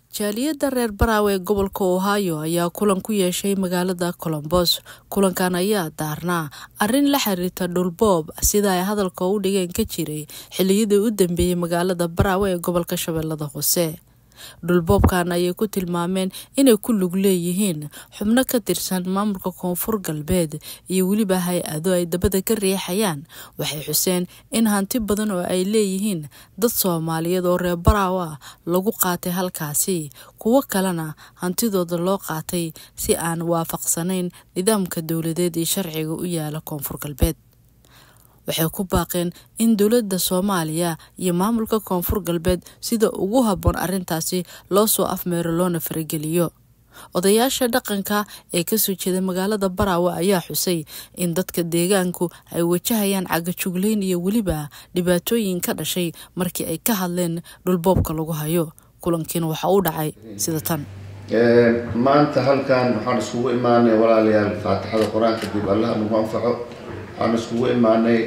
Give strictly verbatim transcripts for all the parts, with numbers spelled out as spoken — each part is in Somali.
jaaliyadda reer Barawe gobolka Ohio ayaa kulan ku yeeshay magaalada Columbus. Kulankan ayaa daarnaa arrin la xiriirta dhulboob sida ay hadalka u dhigeen ka jiray xilliyadii u dambeeyay magaalada Barawe ee gobolka Shabeellada Hoose. dhulboobkan ayay ku tilmaameen inay ku lug leeyihiin xubno ka tirsan maamulka Koonfur Galbeed iyo waliba hay-ado ay dabada ka riixayaan. Waxay xuseen in hanti badan oo ay leeyihiin dad Soomaaliyeed oo reer Barawe lagu qaatay halkaasi, kuwa kalena hantidooda loo qaatay si aan waafaqsanayn nidaamka dawladeed ee sharciga u yaala Koonfur Galbeed. waxay ku baaqeen in dawladda Soomaaliya iyo maamulka Koonfur Galbeed sida ugu habboon arintaasi loo soo afmeero loona farageliyo. odayaasha dhaqanka ee ka soo jeeda magaalada Barawe ayaa xusay in dadka deegaanku ay wajahayaan cagajugleyn iyo waliba dhibaatooyin ka dhashay markii ay ka hadleen dhulboobka lagu hayo. kulankiina waxa uu dhacay sida tan. ee maanta halkan waxaan isugu imaanay walaalayaal Faatixada Quraanka dib Allah nagu anfaco. waxaan isugu imaanay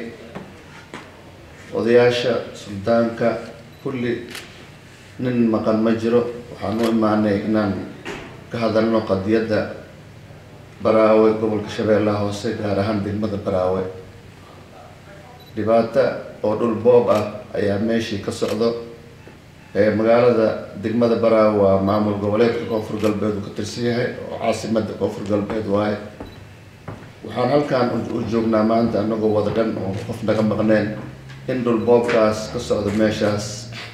odayaasha suldaanka kulli nin maqan ma jiro. waxaan u imaanay inaan ka hadalno qadiyadda Barawe gobolka Shabeellaha Hoose gaar ahaan degmada Barawe. dhibaato oo dhul boob ah ayaa meeshii ka socdo. ee magaalada degmada Barawe waa maamul goboleedka Koonfur Galbeed ka tirsan yahay oo caasimadda Koonfur Galbeed waaye. waxaan halkaan u joognaa maanta anagoo wada dhan oo qof naga maqneen in dhul boobkaas ka socdo meeshaas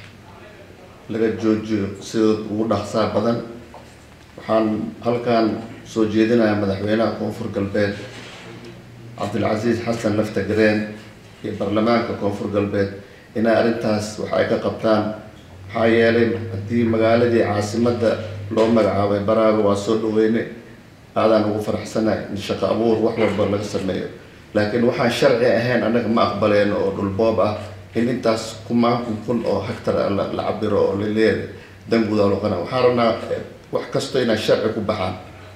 laga joojiyo sida ugu dhaqsaa badan. waxaan halkaan soo jeedinayaa madaxweynaha Koonfur Galbeed Cabdilcasiis Xasan Laftagareen iyo baarlamaanka Koonfur Galbeed inay arrintaas wax ay ka qabtaan. maxaa yeelay haddii magaaladii caasimadda loo magacaabay Barawe waa soo dhaweynay aadaan ugu faraxsanahay in shaqo abuur wax walba laga sameeyo. laakiin waxaan sharci ahayn anaga ma aqbaleen oo dhul boob ah in intaas kuma kun oo hektar la cabiro oo la leeyahay danguda loo qana. waxaan rabnaa wax kasto inay sharci ku baxaan.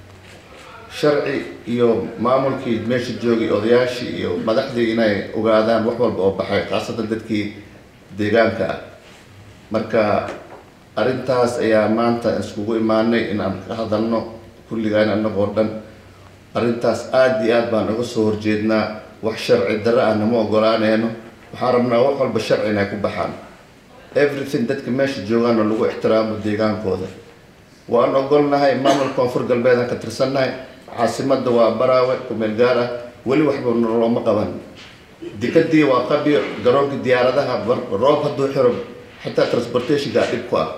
sharci iyo maamulkii meesha joogay odayaashii iyo madaxdii inay ogaadaan wax walba oo baxay khaasatan dadkii deegaanka ah. marka arrintaas ayaa maanta iskugu imaanay inaan ka hadalno kulligaan anagoo dhan. arrintaas aad iyo aad baan uga soo horjeednaa. wax sharci darro ah nama ogolaanayno. waxaan rabnaa wax walba sharci inay ku baxaan. everything dadka meesha joogaana lagu ixtiraamo deegaankooda. waan ogolnahay maamulka Koonfur Galbeed aan ka tirsannahay. caasimadda waa Barawe ku meel gaar ah weli waxba looma qaban. dekadii waa qabiyo garoonka diyaaradaha roob hadduu xiro xitaa transportation-ka dhib ku ah.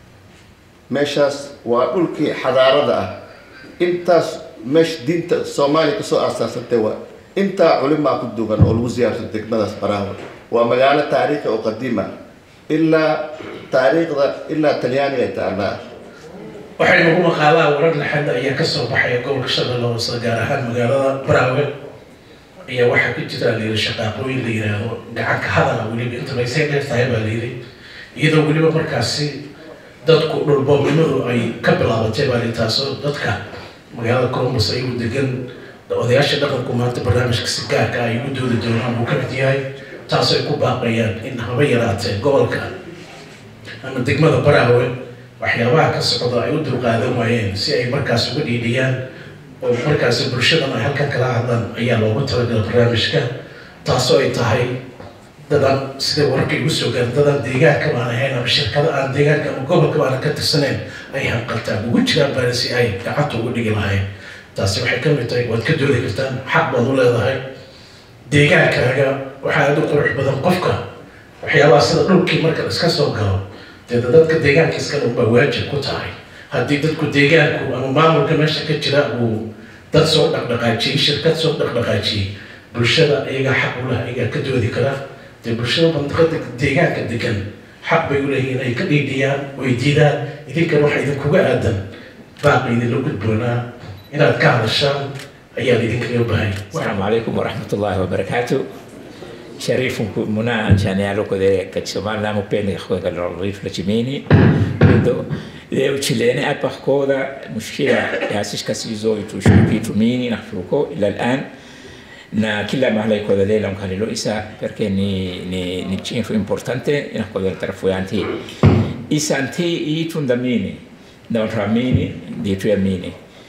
meeshaas waa dhulkii xadaarada ah. intaas meesha diinta Soomaaliya ka soo aasaasatay waa inta culimaa ku dugan oo lagu ziyaarto degmadaas Barawe. waa magaalo taariikhi oo qadiima ilaa taariikhda ilaa Talyaaniga taala. waxay nagu maqaalaa warar la xad ayaa ka soo baxay gobolka Shabeellaha Hoose gaar ahaan magaalada Barawe ayaa waxa ku jira leeyahay shaqooyin la yiraahdo gacan ka hadal waliba inta ay soo gaartay baa leeyahay iyadoo waliba markaasi dadku dhul boobnimadu ay ka bilaabatay baa taasoo dadka magaalada Columbus ay u degan odayaasha dhaqanku maanta barnaamijka si gaarka ah ay u doodi doonaan uu ka mid yahay. taasoo ay ku baaqayaan in haba yaraatee gobolka ama degmada Barawe waxyaabaha ka socda ay u dulqaadan waayeen si ay markaas uga dhiidhiyaan oo markaas bulshadana ay halkan kala hadlaan ayaa loogu talagalay barnaamijka. taasoo ay tahay dadan sida warkay ugu soo gaareen dadan deegaanka baan ahayn ama shirkada aan deegaanka ama gobolka baan ka tirsaneyn ay hanqaltaan ugu jiraan baa si ay gacanta ugu dhigi lahayn. taasi waxay ka mid tahay waad ka doodi kartaan xaq baad u leedahay deegaankaaga. waxaa aad u qurux badan qofka waxyaabaha sida dhulkii marka iska soo galo dee dadka deegaanka iska dhulba waajib ku tahay. haddii dadku deegaanku ama maamulka meesha ka jira uu dad soo dhaqdhaqaajiyey shirkad soo dhaqdhaqaajiyey bulshada iyagaa xaq u leh iyagaa ka doodi kara. dee bulshada mantiqada deegaanka degan xaq bay u leeyihiin ay ka dhiidhiyaan way diidaan. idinkan waxa idinkuga aadan baaqi idinla gudboonaa inaad ka hadashaan ayaa idinkaga bahay. Assalaamu calaykum waraxmatullaahi wabarakaatu. شريفكم منا عشان يعلقوا ذي كتسمان لا مبين يخوض الريف لجميني بدو ذي وشليني أبخ كودا مشكلة ياسيش كسيزو يتوشو بيتو ميني نحفلوكو إلى الآن na kila mahali kwa dela mkalilo isa perché ni ni ni cinfo importante na kwa dela tarafuyanti isa anti i tundamini na tuamini ndio tuamini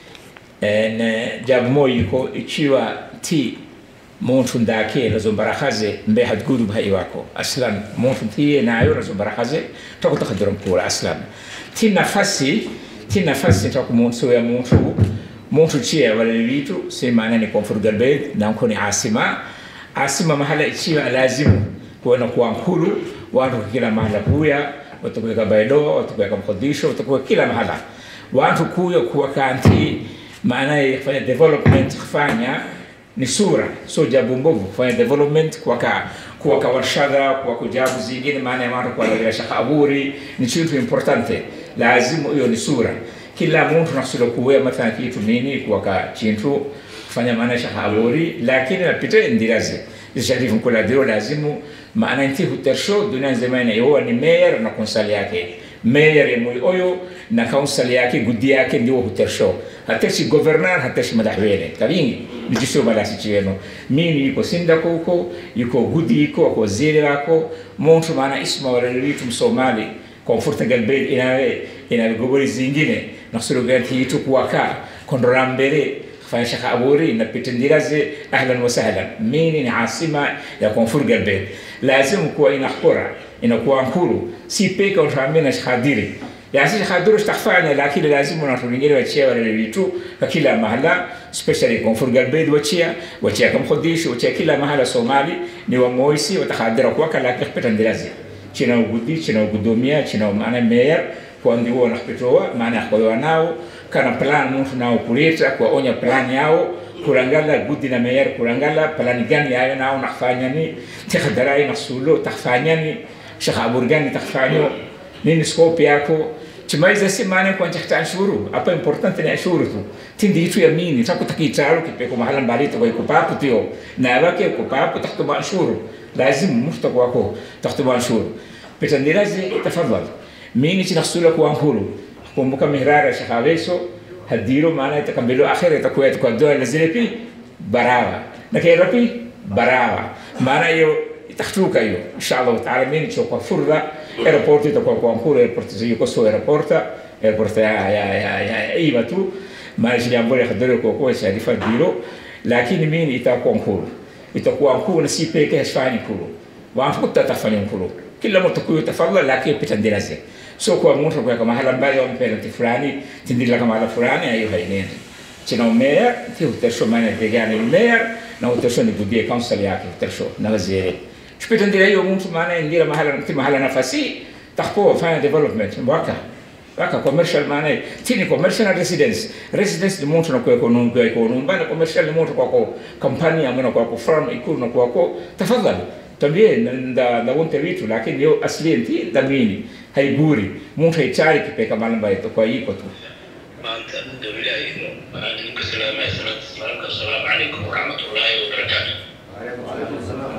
na jabu moyo ko ikiwa ti muntu ndake lazo barakaze mbe hadgudu bhai wako aslan muntu ti nayo lazo barakaze tukutaqadira mkura aslan ti nafasi ti nafasi takumuntu ya muntu muntu chia wala vitu sema ni Koonfur Galbeed na mkoni asima asima mahala ikiwa lazimu kuona kuwa nkulu watu kila mahala kuya watakuweka Baidoa watakuweka Mogadishu watakuweka kila mahala watu kuya kuwa kanti maana yafanya development kufanya ni sura so jabu mbovu kufanya development kwa ka kwa ka warshada kwa kujabu zingine maana ya watu kwa la shaka aburi ni kitu importante lazima hiyo ni sura kila mtu nafsilo kuwa mathalan kitu nini kwa ka chintu kufanya maana shaka aburi lakini napita ndirazi Sharifu kula diro lazimu maana inti hutersho dunia zamani yeye ni mayor na konsali yake mayor ya moyo oyo na konsali yake gudi yake ndio hutersho hata si governor hata si madahwele kabingi nijisho balasi chieno mimi yuko sinda huko yuko gudi yuko kwa waziri wako mtu maana isma wala vitu Msomali Koonfur Galbeed inawe inawe gobori zingine na sura gani hitu kuwaka kondora mbele fanya shaka aburi na pitendiraze ahlan wa sahlan mimi ni asima ya Koonfur Galbeed lazim kuwa inahkura inakuwa nkuru si peka utamina shadiri ya si shadiri istafanya lakini lazim watu wengine wachia wale vitu kila mahala especially Koonfur Galbeed wachia wachia kama Mogadishu wachia kila mahala Somali ni wa moisi watakadira kwa kala pitendiraze china ugudi china ugudomia china maana mayor kwa ndio wanapitoa maana kwa nao kana plan mtu nao kuleta kwa onya plan yao kurangala gudi na mayor kurangala plan gani yao nao nafanya ni takadarai nasulo tafanya ni shakabur gani tafanya nini scope yako chimaiza simane kwa nchakta shuru hapa important ni shuru tu tindi itu ya mini takutakicharo kipeko mahala mbali to kwa papu tio na wake kwa papu taktuba shuru lazim mustaq wako taktuba shuru pitandirazi tafadhali mini chinasula kwa nkuru kumbuka mihrara shakaweso hadiro maana itakambilo akhira itakuwa itakuwa dola lazipi barawa na kirapi barawa maana hiyo itakhtuka hiyo inshallah taala mini chokwa furda airport itakuwa kwa nkuru airport zio kwa so airport airport ya ya ya ya ibatu maana jambo la khadiro kwa kwa sharifa diro lakini mini itakuwa nkuru itakuwa nkuru na si peke yashfani nkuru wafuta tafanya nkuru kila mtu kuyo tafadhali lakini pitandirazi so kwa mtu kwa kama hala mbali wa mpelati fulani tindila kama hala fulani ayo hainene china mayor ti utersho maana tegana mayor na utersho ni budie council yake utersho na waziri shpitandira hiyo mtu maana ndira mahala mti mahala nafasi takpo fanya development mwaka waka commercial maana tini commercial residence residence ni mtu na kwa ekonomi kwa ekonomi bana commercial ni mtu kwa kwa company amana kwa kwa farm ikulu na kwa kwa tafadhali tambie nda nda wonte vitu lakini yo asli nti ndamini haiburi mtu haichari kipeka malamba yetu kwa hiko tu maanta dawlaha ino maalinka salaama salaatu assalamu alaykum wa rahmatullahi wa barakatuh alaykum assalam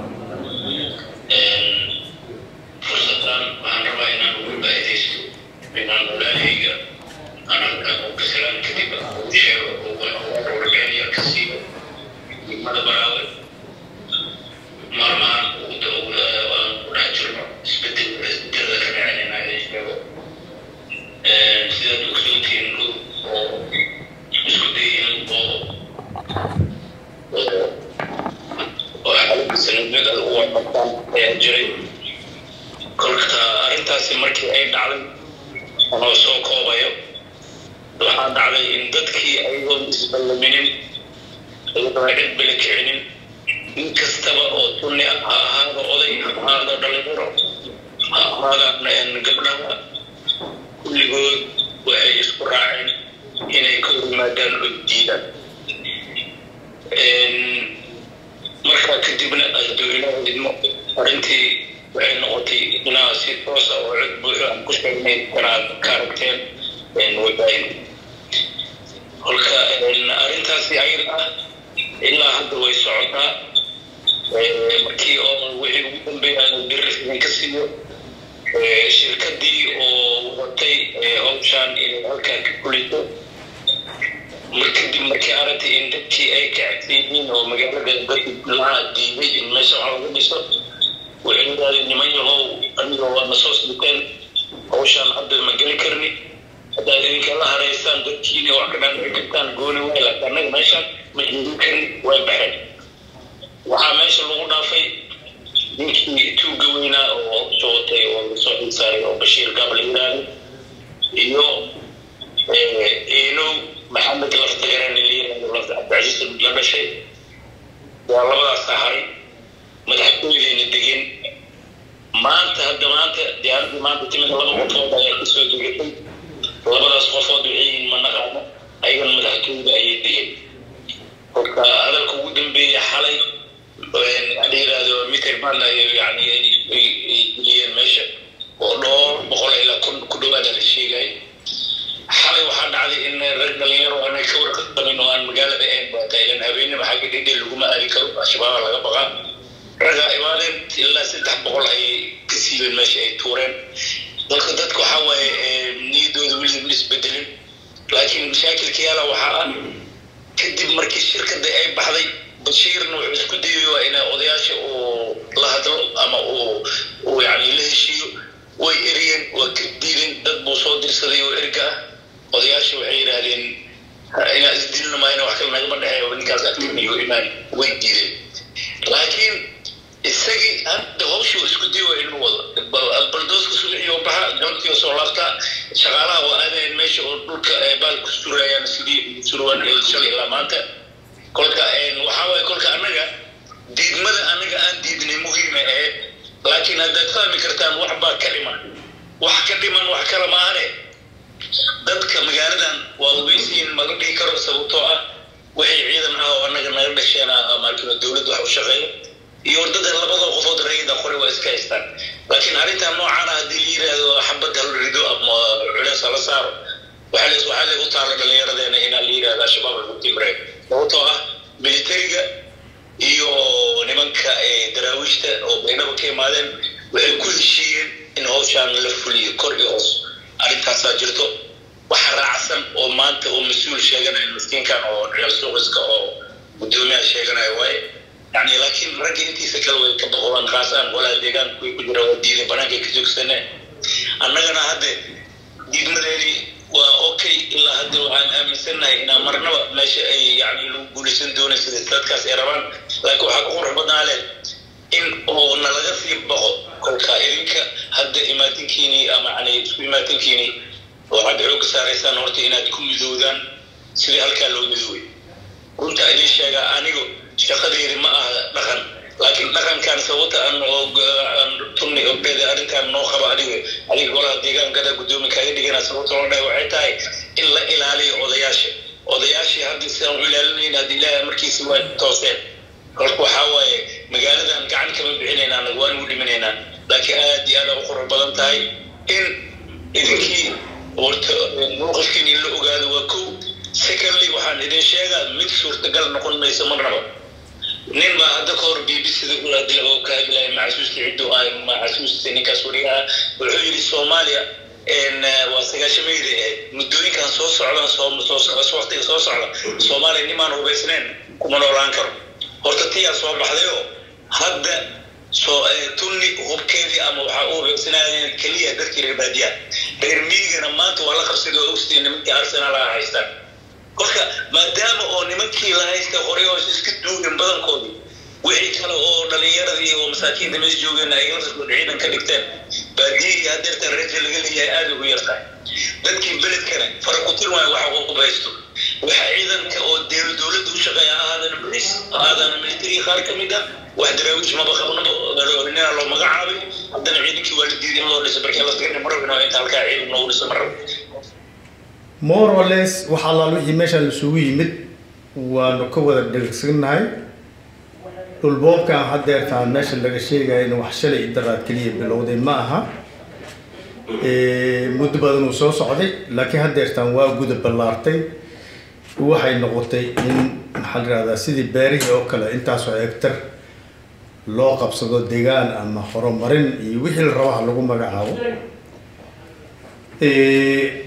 em fursatan waxaan rabaa inaan ugu baahidaysto inaan walaalahayga anaka oo kasalaan kadib u sheego oo wargeeliya ka siiyo nimada baraawe marmaan ugu dawla waan ku dhex jirno isbedel isbedelada ka dhacanayna ay sheego sida dugsiyoontiin oo isku dayeen oo oo sanadada ugu waxtaan ayaa jiray kolka arrintaasi markii ay dhacday anoo soo koobayo waxaa dhacday in dadkii ayagoo isballaminin ayagoo cid bala kicinin in kastaba oo tunni ha ahaado oday ha ahaado dhalinyaro ha ahaadaan gabdhaha kulligood waxay isku raaceen inay ka yimaadaan oo diidaan markaa kadibna dowlaha idmo arrintii waxay noqotay inaa si toos ah oo cod buuxo aan ku sheegnay kanaad ka aragteen warbaahin kolka arrintaasi ayada ah ilaa hadda way socotaa markii oo wixii ugu dambeeyay aan dirifin ka siiyo shirkadii oo watay hawshaan inay halkaa ka kulito markadib markii aragtay in dadkii ay kacabsiyihiin oo magaalada dadkii lahaa diiday in meesha waxaa laga dhiso waxay yidhahdeen niman yahow aniga waa na soo sliteen hawshaan hadda ma geli karni haddaad idinka la haystaan dadkiina wax ka dhan kartaan gooni way la tanay meesha majnuukan way baxeen waxa meesha lagu dhaafay ninkii tuuga weyna oo sootay oo soo xisaaray oo Bashiir Gabal Iran iyo ee ino Maxamed Laftagarani leeyahay Abdulaziz la dhashay waa labadaas sahari madaxweynaha degan maanta hadda maanta diyaaradu maanta timid laba qofood ayaa ku soo degtay labadaas qofood waxay ma naqaano ayaga madaxtooyada ay degan qofka hadalka ugu dambeeyay xalay aan yiraahdo mitir baan yani ay meesha oo dhowr boqol ilaa kun ku dhawaad la sheegay xalay waxaa dhacday in rag dhalinyaro aan ka warqabin oo aan magaalada ahayn baa taylan habeenimo xagga dhidhil laguma aadi karo shabaab laga baqaa raga imaadeen ilaa saddex boqol ay ka siibeen meesha ay tuureen dadka dadku waxa waaye niidooda weli isbedelin laakiin mashaakilka yaala waxaa ah kadib markii shirkadda ay baxday Bashiirna wuxuu isku dayay in odayaasha oo la hadlo ama oo yani la heshiiyo way eriyeen waa ka diideen dad buu soo dirsaday oo erga odayaasha waxay yiraahdeen ina isdilna ma ina wax kale naga badhaxay ninkaas agtiimiyo imaan way diideen laakiin isagii hadda hawshu isku dayay inuu wado baldoosku suuxiyo baxa galabtii soo laafta shaqaalaha waa aadeen meesha oo dhulka baal ku surayaan sidii surwan ee shalay la maanta kolka een waxa way kolka anaga diidmada anaga aan diidnay muhiim ah laakiin hadda fahmi kartaan wax baa ka dhiman wax ka dhiman wax kala ma ahane dadka magaaladan waa weysiin ma dhigi karo sababtoo ah waxay ciidan ah oo anaga naga dhasheena markii dawladdu wax u shaqeeyo iyo wadada labada qofood rayida qori waa iska haystaan laakiin arintan noocan ah hadii yiraahdo xabad hal rido ama culays la saaro waxa la waxa la u taala dhalinyaradeena in la yiraahdo shabaab ku timray sababtoo ah militariga iyo nimanka ee daraawiishta oo baynaba ka imaadeen waxay ku heshiiyeen in hawshan la fuliyo kor iyo hoos arintaas jirto waxa raacsan oo maanta oo mas'uul sheeganay miskiinkan oo reer suuqiska oo gudoomiyaha sheeganay way يعني لكن رجع أنتي سكلوا كبقوان خاصان ولا ديجان كوي كجرا وديد بناك كجوك سنة أنا جنا هذا ديد مدري وأوكي إلا هذا وعن أمن سنة هنا مرنا ماشي يعني لو بوليسن دون سيدات كاس إيران لكن حكون ربنا عليه إن أو نلقى في بقى كل كائنك هذا إماتين كيني أما يعني إماتين كيني وعد عوق سارسان هرتي إن تكون مذودان سيد هالكلام مذود كنت أدري شيء أنيقو shaqadeedii ma aha dhaqan laakiin dhaqankan sababta aan tunni oo beeda arintan noo qaba adiga adiga golaha deegaanka gudoomiyaha kaga dhigana sababta loo dhahay waxay tahay in la ilaaliyo odayaasha odayaasha hadii si aan u ilaalinayna hadii ilaahay markiisa waa tooseen kolka waxa waaye magaaladan gacan kama bixinayna anagu waan u dhimanayna laakiin aad iyo aad u qurux badan tahay in idinkii warta muuqaalkiin la ogaado waa ku secondly waxaan idin sheegaa mid suurtagal noqon mayso marnaba nin ma hadda koor B B C da ula dil oo ka hadlay macsuus ciido ay macsuus ninka Suuriya wuxuu yiri Soomaaliya in wasagaashameeyay mudooyinkan soo socdaan soo soo soo waqtiga soo socda Soomaaliya nimaan hubaysneen kuma noolaan karo horta tii soo baxday oo hadda soo tunni hubkeedii ama waxa uu hubaysnaayeen kaliya dadkii reer baadiya reer miigana maanta wala qabsiga oo ustiin nimankii Arsenal ah haystaan kolka maadaama oo nimankii la haysta hore oo iska duugan badankoodii wixii kale oo dhalinyaradii oo masaakiinta meesha joogeen ay la soo ciidan ka dhigteen baadiyii hadeerta reer laga leeyahay aad ugu yartahay dadkii beledkana faraqutin waa waxa uu qubaysto waxa ciidanka oo dawladdu u shaqeeya aadan police aadan military qaar kamid ah wax daraawish ma baqabno inaa loo magacaabay haddana ciidankii waalidiin in loo dhisay markii la tagay marwina inta halka ciidan loo dhisay marwina more or less waxa la wixii meesha la suugu yimid waanu ka wada dhageysannahay dhulboobka hadeertaan meesha laga sheegay in wax shalay daraad kaliya bilowday ma aha ee muddo badan uu soo socday laakiin hadeertaan waa gudub ballaartay waxay noqotay in maxal raada sidii beerihii oo kale intaas oo hektar loo qabsado deegaan ama horumarin iyo wixii la rabo lagu magacaabo ee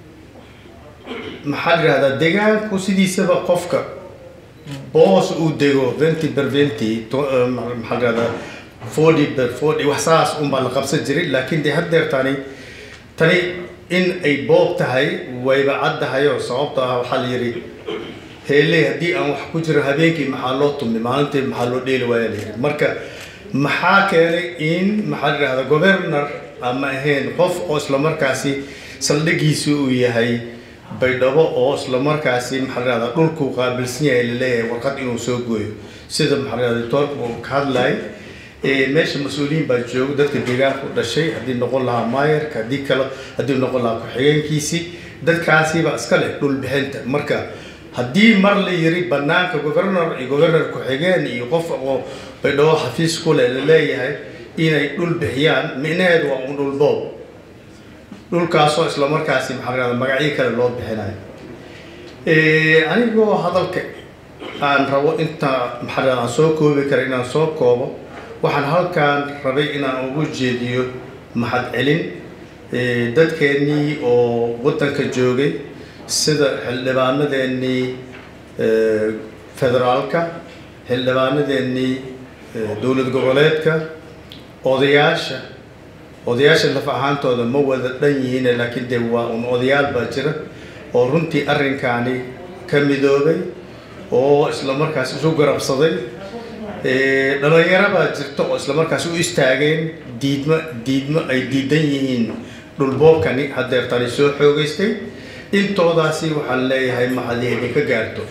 maxal raada deegaanku sidiisaba qofka boos uu dego twenty per twenty maxal raada forty per forty wax saas um baa la qabsan jiray laakiin de hadeer tani tani in ay boob tahay wayba caddahayo sababta ah waxaa la yidhi heeley haddii aan wax ku jiro habeenkii maxaa loo tumay maalintii maxaa loo dheeli waaya la yidhi marka maxaa keenay in maxaa la yidhahda governor ama ahayn qof oo isla markaasi saldhigiisu uu yahay baydhabo oo isla markaasi maxaa la yidhahda dhulku qaabilsan yahay la leeyahay warqad inuu soo gooyo sida maxaa la yidhahda doctorku uu ka hadlayay meesha mas-uuliyiin baa jooga dadka deegaanka u dhashay haddii noqon lahaa maayarka haddii kale haddii noqon lahaa ku-xigeenkiisii dadkaasiba iska leh dhul bixinta marka haddii mar la yiri banaanka governor iyo governor ku-xigeen iyo qof oo baydhabo xafiis ku leh la leeyahay inay dhul bixiyaan micnaheedu waa un dhul boob dhulkaasoo isla markaasi maxaa la yidhahda magacyo kale loo bixinayo anigoo hadalka aan rabo inta maxaa la yidhahda aan soo koobi kara inaan soo koobo waxaan halkaan rabay inaan ugu jeediyo mahad celin dadkeennii oo waddanka joogay sida xildhibaanadeennii federaalka xildhibaanadeennii dowlad goboleedka odayaasha odayaasha laf ahaantooda ma wada dhan yihiin laakiin dee waa un odayaal baa jira oo runtii arrinkaani ka midoobay oo isla markaas isu garabsaday dhalinyaro baa jirta oo isla markaas u istaageen diidmo diidmo ay diidan yihiin dhulboobkani haddeertani soo xoogaystay intoodaasi waxaan leeyahay mahadii idinka gaarto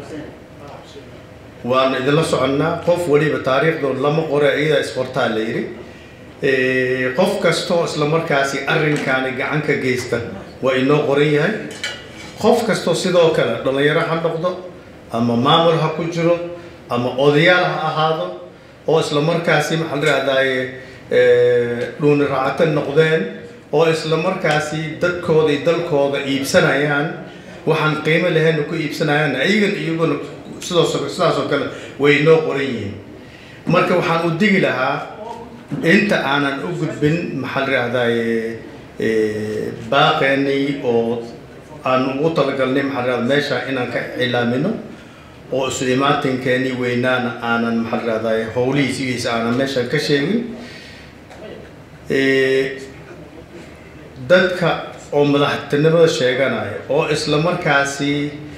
waan idinla soconnaa qof waliba taariikhdood lama qore iyadaa isqortaa la yidhi qof kastoo isla markaasi arrinkaani gacan ka geysta waa inoo qoran yahay qof kastoo sidoo kale dhalinyaro ha noqdo ama maamul ha ku jiro ama odayaal ha ahaado oo isla markaasi maxaa la yidhahdaaye dhuuni raacata noqdeen oo isla markaasi dadkooda iyo dalkooda iibsanayaan waxaan qiimo lahayn ku iibsanayaan ayagan iyaguna sidaas sidaasoo kale way inoo qoran yihiin marka waxaan u digi lahaa inta aanan u gudbin maxaa la yidhahdaaye baaqeenii oo aan ugu talagalnay maxaa la yidhahda meesha inaan ka cilaamino oo isu imaatinkeeni weynaana aanan maxaa la yidhahdaa howlihiisigiisa aanan meeshan ka sheegin dadka oo madaxtinimada sheeganaya oo isla markaasi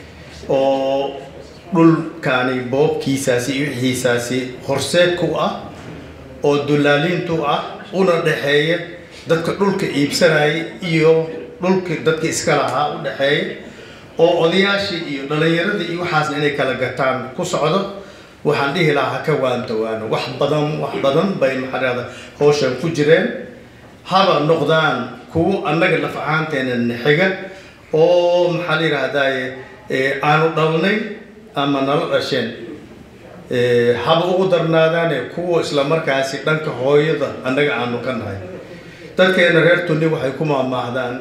oo dhulkaani boobkiisaasi iyo wixiisaasi horseed ku ah oo dulaaliintu ah una dhexeeya dadka dhulka iibsanaya iyo dhulka dadka iska lahaa u dhexeeya oo odayaashii iyo dhalinyaradii iyo waxaasna inay kala gataan ku socdo waxaan dhihi lahaa haka waantawaano wax badan wax badan bay maxaa la yidhahda hawshan ku jireen haba noqdaan kuwo annaga laf ahaanteena nixiga oo maxaa la yidhahdaaye aanu dhalnay ama nala dhasheen haba ugu darnaadaane kuwa isla markaasi dhanka hooyada annaga aanu ka nahay dadkeena reer tuni waxay ku maamaahdaan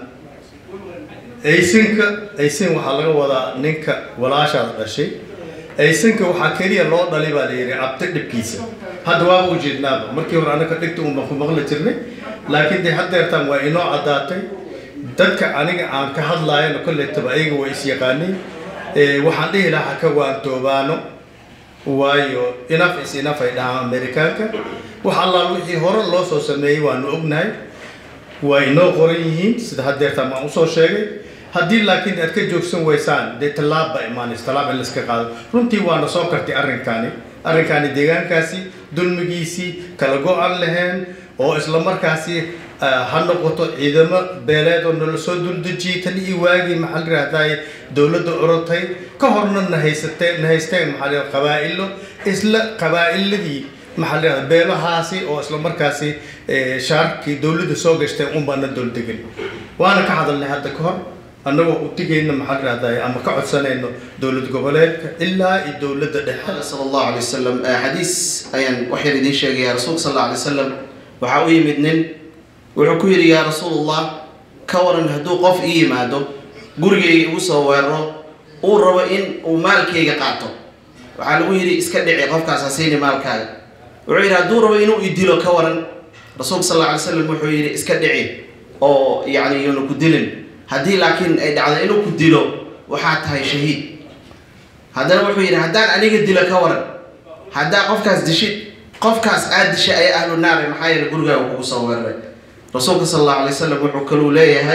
aysinka aysin waxaa laga wadaa ninka walaashaada dhashay aysinka waxaa keliya loo dhalay baa la yidhi abti dhibkiisa hadda waaba ujeednaaba markii hore annaka dhigta unbaan ku maqli jirnay laakiin dee haddeertaan waa inoo caddaatay dadka aniga aan ka hadlaayana kolletaba ayaga waa is yaqaaniin waxaan dhihi lahaa ka waantoobaano waayo enough is enough ay dhahaan amerikaanka wax allaal wixii hore loo soo sameeyey waanu ognahay waa inoo qoran yihiin sida haddeertaan baan usoo sheegay haddii laakiin aad ka joogsan weysaan dee tallaab baa imaanaysa tallaab in laiska qaado runtii waana soo kartay arrinkaani arrinkaani deegaankaasi dulmigiisii kala go-an lahayn oo isla markaasi ha noqoto ciidamo beeleed oo nala soo duldejiyey tan iyo waagii maxaa la yidhahdaaye dowladda orotay ka horna na haysatee na haysteen maxaa la yidhahda qabaa'ilo isla qabaa'iladii maxaa la yidhahda beelahaasi oo isla markaasi shaarkii dowladda soo gashtay un baana dowladdegan waana ka hadalnay hadda ka hor annagoo u digayna maxaa la yidhahdaye ama ka codsanayno dowlad goboleedka ilaa iyo dowladda dhexe sala allahu alay wasalam xadiis ayaan wax yar idiin sheegaya rasuulka sal alla alay wasalam waxaa u yimid nin wuxuu ku yidhi yaa rasuulallah ka waran hadduu qof ii yimaado gurigayga igu soo weeraro uu rabo in uu maalkayga qaato waxaa lagu yidhi iska dhici qofkaas ha siini maalkaaga wuxuu yidhi hadduu rabo inuu i dilo ka waran rasuulka sal alla alay wasalam wuxuu yidhi iska dhici oo yacni yuuna ku dilin haddii laakiin ay dhacdo inuu ku dilo waxaa tahay shahiid haddana wuxuu yidhi haddaan aniga dilo ka waran haddaa qofkaas dishid qofkaas aad dishay ayaa ahlu naare maxaa yeele gurigaaga kugu soo weeraray rasuulka sal allahu alay wasalam wuxuu kaluu leeyahay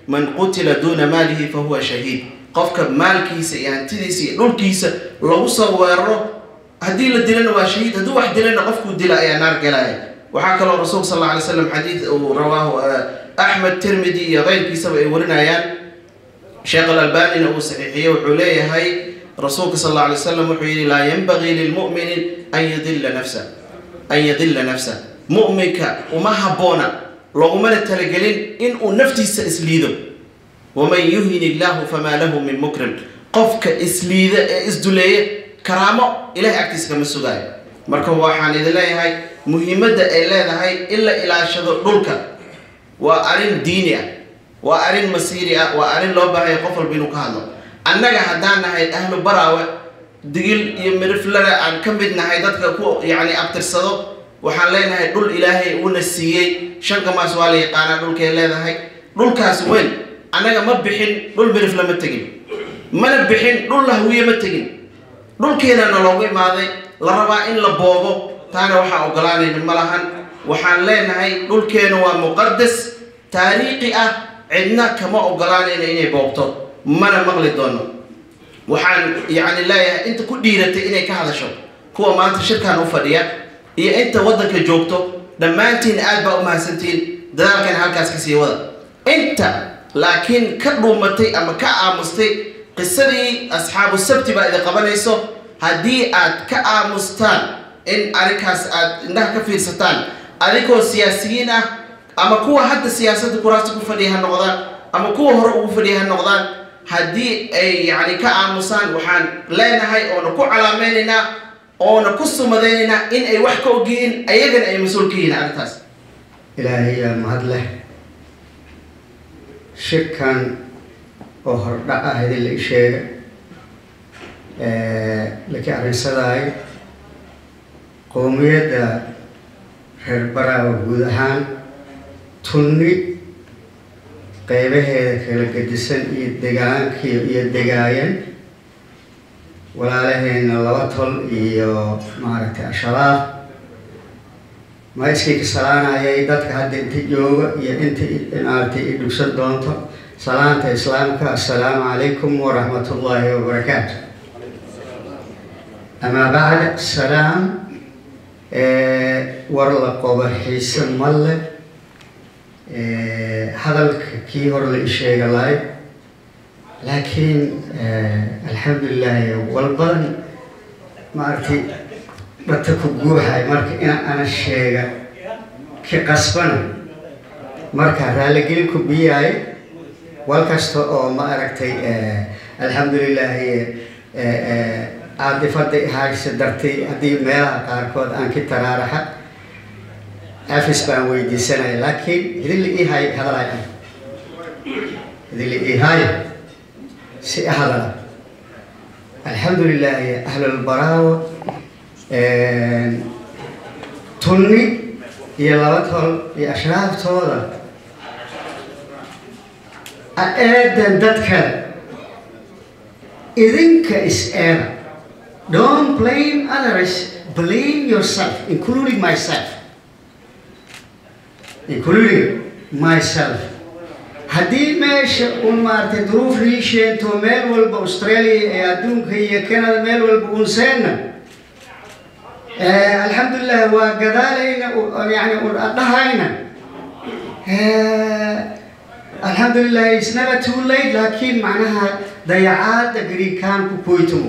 من قتل دون ماله فهو شهيد قفك مال كيس يعني تديسي دول كيس لو صوره هدي للدلنا وشهيد هدو واحد لنا قفك الدلا يا نار قلاي وحكى له الرسول صلى الله عليه وسلم حديث رواه أحمد ترمذي غير كيس ورنا يان شيخ الألباني أو صحيحية وحوليه هاي رسولك صلى الله عليه وسلم وحوليه لا ينبغي للمؤمن أن يذل نفسه أن يذل نفسه مؤمنك وما هبونا لو ما نتلقلين إن نفتي إسليده ومن يهن الله فما له من مكرم قفك إسليده إسدليه كرامة إلهي أكتس كما السوداء مركب واحد إذا لا هاي مهمة إلا هاي إلا إلى شذر دولك وأرين دينيا وأرين مسيريا وأرين لوبها يقفل بينك هذا أنك هدانا هاي أهل براوة دقيل يمرف لنا عن كم بدنا هاي دتك يعني أكتر صدق وحلينا هاي دول إلهي ونسيي شنك ما سوالي قانا دول كيلا هاي دول كاسوين أنا ما بحين دول مرف لما تجين ما نبحين دول لهوية ما تجين دول كينا نلوي ماذا لربا إن لبوبو تانا وحا أقلاني الملهن وحلينا هاي دول كينوا مقدس تاريخي أه عندنا كما أقلاني إني بوبتو ما نمغلي دونه وحان يعني لا أنت كل ديرة إني كهذا شو هو ما أنت شركة نوفدية هي أنت ودك جوكتو لما أنت ألبا وما سنتين ده كان هالكاس كسي وضع أنت لكن كرومتي أما كأمستي قصدي أصحاب السبت بعد قبل يسوع هدي أت كأمستان إن أريكاس إنها كفير ستان أريكو سياسيين أما كوا حتى سياسة كراسة كفديها النقدان أما كوا هرب كفديها النقدان هدي أي يعني كأمستان وحان لا نهاي أو نكو على مالنا أو نقص مديننا إن أي وحكة وجين أيجن أي مسؤول كين على تاس. إلهي مهدله شكاً وهرب هذه الأشياء لكن أرسلها قومية هربرا وجودهان توني قيبه كلا قدسن يدعان كي يدعين ولا لهن لواتل يو معركة أشراف ما يسكيك سلام عليه دتك هاد أنت جوا يا أنت أنت إدوسر دونتو سلام إسلامك السلام عليكم ورحمة الله وبركاته أما بعد السلام ورلا قوة حسن مل هذا كي ورلا إشياء لاي لكن الحمد لله والبلن ما أرتي بتكوجوها مرك أنا أنا الشيء كقصبنا مرك هذا جيل كبياي والكستو أو ما أركتي الحمد لله عاد فدي هاي سدرتي هدي ما كاركود أنك ترى راح أفس بانوي دي سنة لكن هذي اللي إيه هاي هذا لا هذي اللي إيه هاي سي هذا الحمد لله أهل البراو توني يلاوتهم يأشراف تولا أأدن دتك إذنك إسأل don't blame others blame yourself including myself including myself هدي ماشي ومارت ظروف ريشين تو ميل والبأستراليا أدونك هي كندا ميل والبأنسان آه الحمد لله وقذالينا يعني أدهينا آه الحمد لله it's never too late لكن معناها ضيعات غريكان كويتمو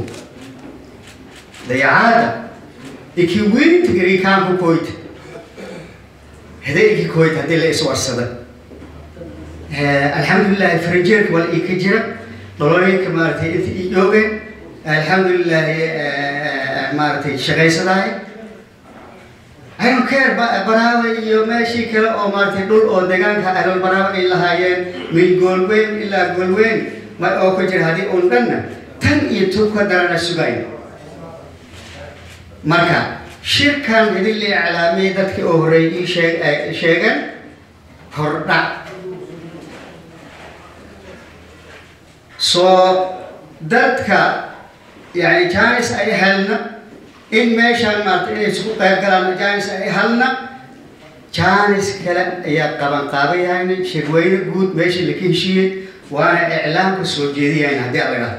ضيعات إكي وين غريكان كويت هذا إكي كويت هذا اللي إسوا الصدق آه الحمد لله فرنجيرك والإكجرة ضلويك مارتي إنت يوجي الحمد لله آه مارتي شغي صداي I don't care براوي يوماشي كلا أو مارتي دول أو دعان كأهل براوي إلا هاي من قلوين إلا قلوين ما أو كجر هذه أندنا تن يتوقع درنا سبعين مركا شركة هذه اللي علامة ذاتك أوري شيء شيئا هردا so ذاتك يعني جالس أي هلنا إن ماشان مارت إن سكوت قيام كلام جالس أي هلنا jaanis kale ayaa qaban qaabayaan shirweyne guud meeshii la ka heshiiyey waana iclaamka soo jeediyaan haddii alla idhaahdo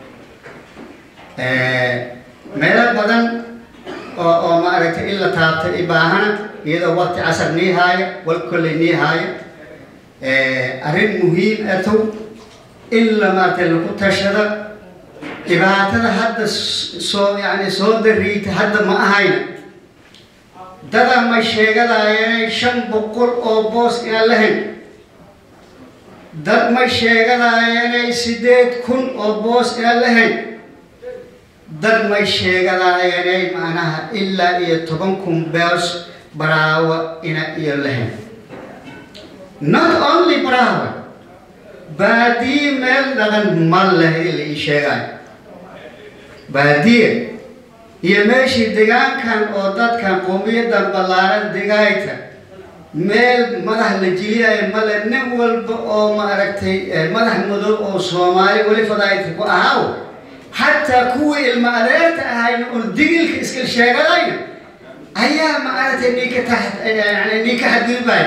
meelo badan oo oo maaragtay in la taabtay i baahana iyadoo waqti casar nii haaya wal kolley nii haaya arrin muhiim atow in la maaragtay lagu tashada dhibaatada hadda soo yani soo dariita hadda ma ahayna dada ma sheegadaayeenay shan boqol oo boos inaan lahayn dad ma sheegadaayeenay sideed kun oo boos inaan lahayn dad may sheegadaayeenay macnaha ilaa iyo toban kun boos baraawa ina iyo lahayn not only baraawa baadiye meel dhaqan ma lahayn la ii sheegaayo baadiye iyo meeshii deegaankan oo dadkan qowmiyadan ballaaran degaayta meel madax la jiliyayo male nin walba oo maaragtay madax madow oo soomaali weli fadaayta ku ahaaw حتى كوي المعادات هاي الدقيق إسكال شاغلين أيها معادات نيكا تحت يعني نيكا حد الباي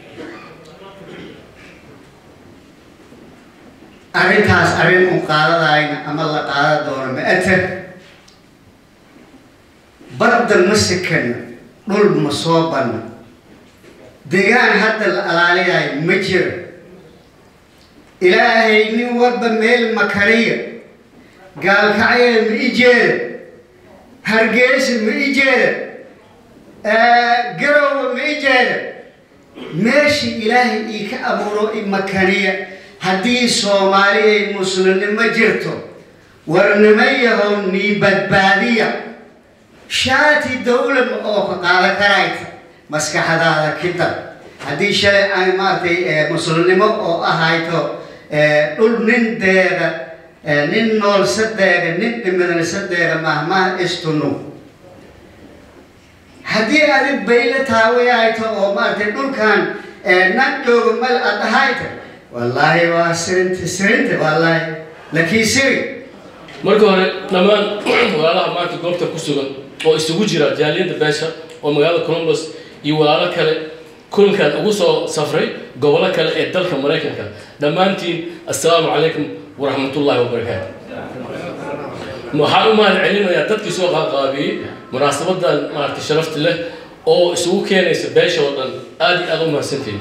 أريتاس أرين مقالة داينا أما الله قالة دور مأتة برد المسكن نول مصوبا ديغان حتى الألالية مجر إلهي نوب ميل مكارية قال كعيل ميجير هرجيس ميجير قرو ميجير ماشي إلهي إيك أبورو إمكانية هدي صومالي مسلم مجرتو ورنميهم نيبت بادية شاتي دولة أوك قال كرايت مسك هذا كده هدي شيء أنا مارتي مسلم أو أهايتو أول من ده nin nool sadeega nin dhimadana sadeega mahmaha istunu haddii adig bayla taawayayto oo maartay dhulkan nan joogo mal aad ahayta wallaahi waa sirinta sirinta wallaahi lakii siri marka hore dhammaan walaalaha maanta goobta ku sugan oo isugu jira jaaliyadda beesha oo magaalada Columbus iyo walaalo kale kulankan ugu soo safray gobollo kale ee dalka Mareykanka dhammaantiin assalaamu calaykum ورحمة الله وبركاته. محاول ما العلم يا تدك سوق قابي مناسبة ما تشرفت له أو سوق يعني سباش وطن آدي أظن سنتين.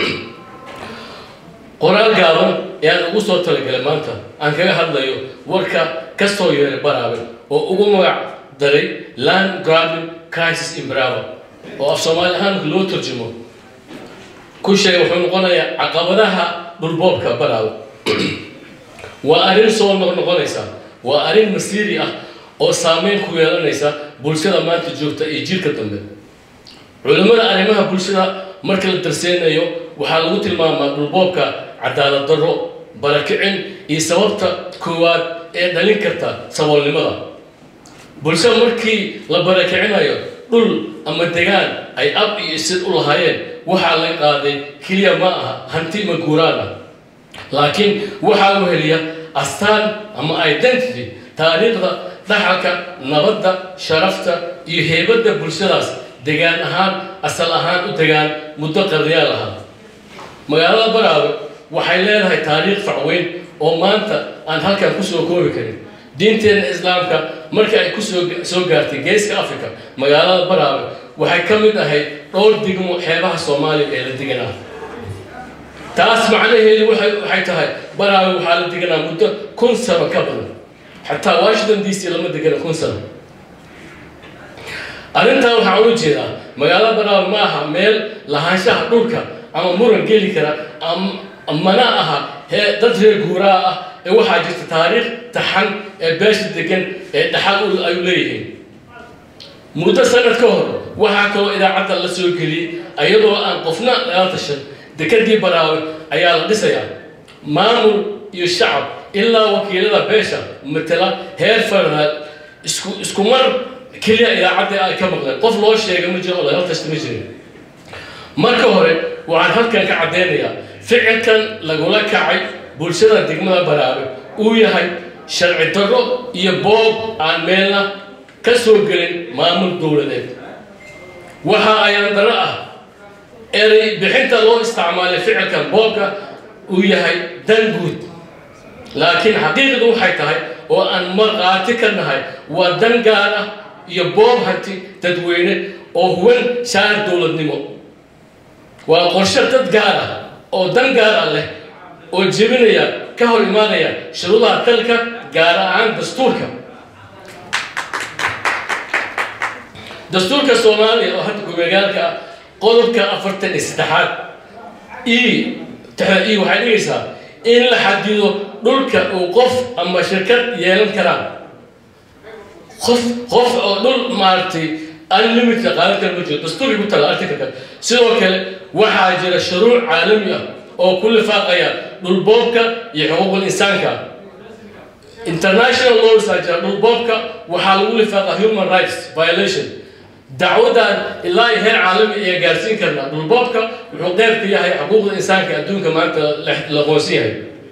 قرآن قابل يعني وصل تلقى لمانتا أن كذا هذا يو وركا كسوي برابر أو أقوم دري land grabbing crisis in Bravo أو أفصل هان لو ترجمه كل شيء وحنا قلنا عقبتها بالبوب كبراو. وأرين صون نقوليسا وأرين مسيرية أو سامين خويا لنيسا بولشة ما تجوت يجير كتنبه علماء أريمها بولشة مركل الدرسين أيو وحلوت الماما بالبوكا عدالة الضرو بركعين يسوبت كواد دلين كرتا سوال لماذا بولشة مركي لبركعين أيو دول أما الدجان أي أب يسد الله وحالين قاضي كليا ما هنتي مجورانا لكن وحاول هي أستان أما identity تاريخ ضحكة نبضة شرفته يهيبد بالسلاس دجان أهان أصل أهان ودجان مدة الريالها مقالة براوي وحيلين هاي تاريخ فعوين وما أنت أن هالك كسر كوي كريم دينتين الإسلام كا مركز كسر سوغارتي جيس أفريقيا مقالة براوي وحيكمل هاي طول دقمو حيبها الصومالي إلى دجنا تاس معناه اللي وحي حيتها براوي وحالة دقنا مدة كل سنة كبر حتى واشنطن دي سي لما دقنا كل سنة أنت وحاول جيدا مقالة براوي معها ميل لهانشاه دولكا أما مرن جيلي كرا أم أمناها هي تدري جوراء وحاجة تاريخ تحن باش دقن تحقق الأوليين مدة سنة كهر وحكوا إذا عدل لسوق لي أيضا أن قفنا لا تشد دكدي براوي أيال قصيا مامور يشعب إلا وكيل لا بيشا مثلا هير فرنا اسكو اسكو مر كليا إلى عدى كمغلا قف لوش شيء مجرى ولا يلتش تمجري مركوري وعن هالكن كعدينيا فعل كان لقولا كعي بولشنا دقمة براوي ويا هاي شرع الدرو يبوب عن ميلا كسر قرين مامور دولة وها أيان دراه erey bixinta loo isticmaalay ficilkan boobka uu yahay dan guud laakiin xaqiiqadu waxay tahay oo aan marqaati ka nahay waa dan gaar ah iyo boob hanti dadweyne oo huwan shaar dowladnimo waa qorshe dad gaar ah oo dan gaar ah leh oo jebinaya ka hor imaanaya shuruudaha dalka gaar ahaan dastuurka dastuurka Soomaaliya oo hadda gobogaalka qodobka afartan iyo saddexaad ii taxii waxay dhigaysaa in la xadido dhulka uu qof ama shirkad yeelan karaan qof qof oo dhul maartay unlimited qaadan kara ma jiro dastuurka ku tala artikalka sidoo kale waxaa jira shuruuc caalami ah oo ku lifaaqaya dhul boobka iyo xuquuqul insaanka international laws ajaa dhul boobka waxaa lagu lifaaqa human rights violation dacwadan ilaa heer caalami ee gaarsiin karna dhul boobka wuxuu qayb ka yahay xuquuqda insaanka adduunka maanta la qoonsiyahay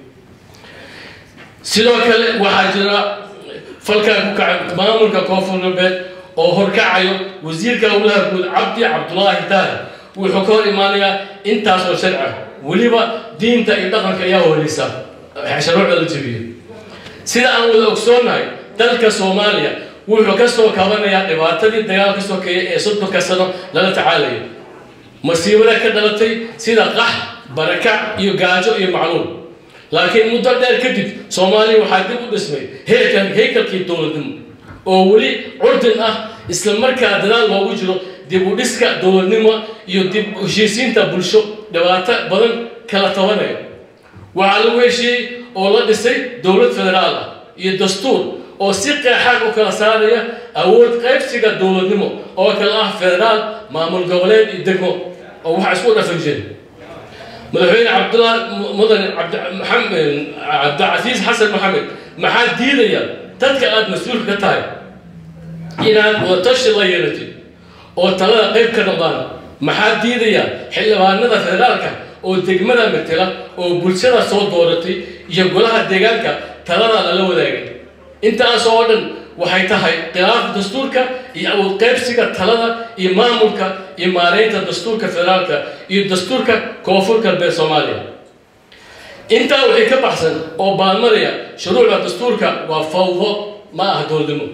sidoo kale waxaa jira falka ku kacay maamulka koonfur galbeed oo horkacayo wasiirka howlaha guud cabdi cabdullaahi taahir wuxuu ka hor imaanayaa intaas oo sharci weliba diinta iyo dhaqanka ayaa horeysa shuruucda la jebiyey sida aan wada ogsoonahay dalka Soomaaliya wuxuu ka soo kabanayaa dhibaatadii dagaalka sokeeyay ee soddonka sano lala tacaalay masiibada ka dhalatay sida qax barakac iyo gaajo iyo macluul laakiin muddo dheer kadib Soomaaliya waxaa dib u dhismay heerkan heerkii dowladnimo oo weli curdin ah isla markaa dadaal loogu jiro dib u dhiska dowladnimo iyo dib u heshiisiinta bulsho dhibaato badan kala tabanaya waxaa lagu heshiiyey oo la dhisay dowlad federaal ah iyo dastuur oo si qeexan u kala saaraya awood qaybsiga dowladnimo oo kala ah federaal maamul goboleed iyo degmo oo waxa isku dhafan jiray madaxweyne cabdullaahi mudan cabdi maxamed cabdicasiis xasan maxamed maxaa diidaya dadka aad mas'uul ka tahay inaad wadatasha la yeelatid oo talada qayb ka noqdaan maxaa diidaya xildhibaanada federaalka oo degmada matala oo bulshada soo dooratay iyo golaha deegaanka talada lala wadaagay intaas oo dhan waxay tahay khilaaf dastuurka iyo awood qaybsiga talada iyo maamulka iyo maareynta dastuurka federaalka iyo dastuurka koonfur galbeed Soomaaliya inta wixii ka baxsan oo baalmaraya shuruucda dastuurka waa fawdo ma ah dowladnimo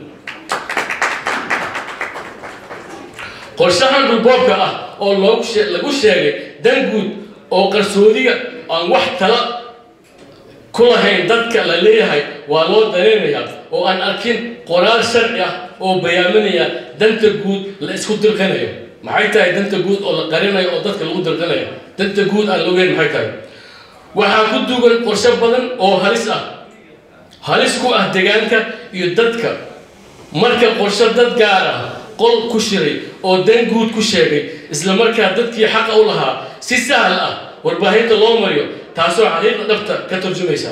qorshahan dhulboobka ah oo lagu sheegay dan guud oo qarsoodiga aan wax tala ku lahayn dadka la leeyahay waa loo dareenayaa oo aan arkin qoraal sharci ah oo bayaaminaya danta guud la isku dirqanayo maxay tahay danta guud oo la qarinayo oo dadka lagu dirqanayo danta guud aan la ogeyn maxay tahay waxaa ku duugan qorshe badan oo halis ah halis ku ah deegaanka iyo dadka marka qorshe dad gaar ah qol ku shiray oo dan guud ku sheegay isla markaa dadkii xaq u lahaa si sahal ah warbaahinta loo mariyo taasoo xaqiiqda dhabta ka turjumaysa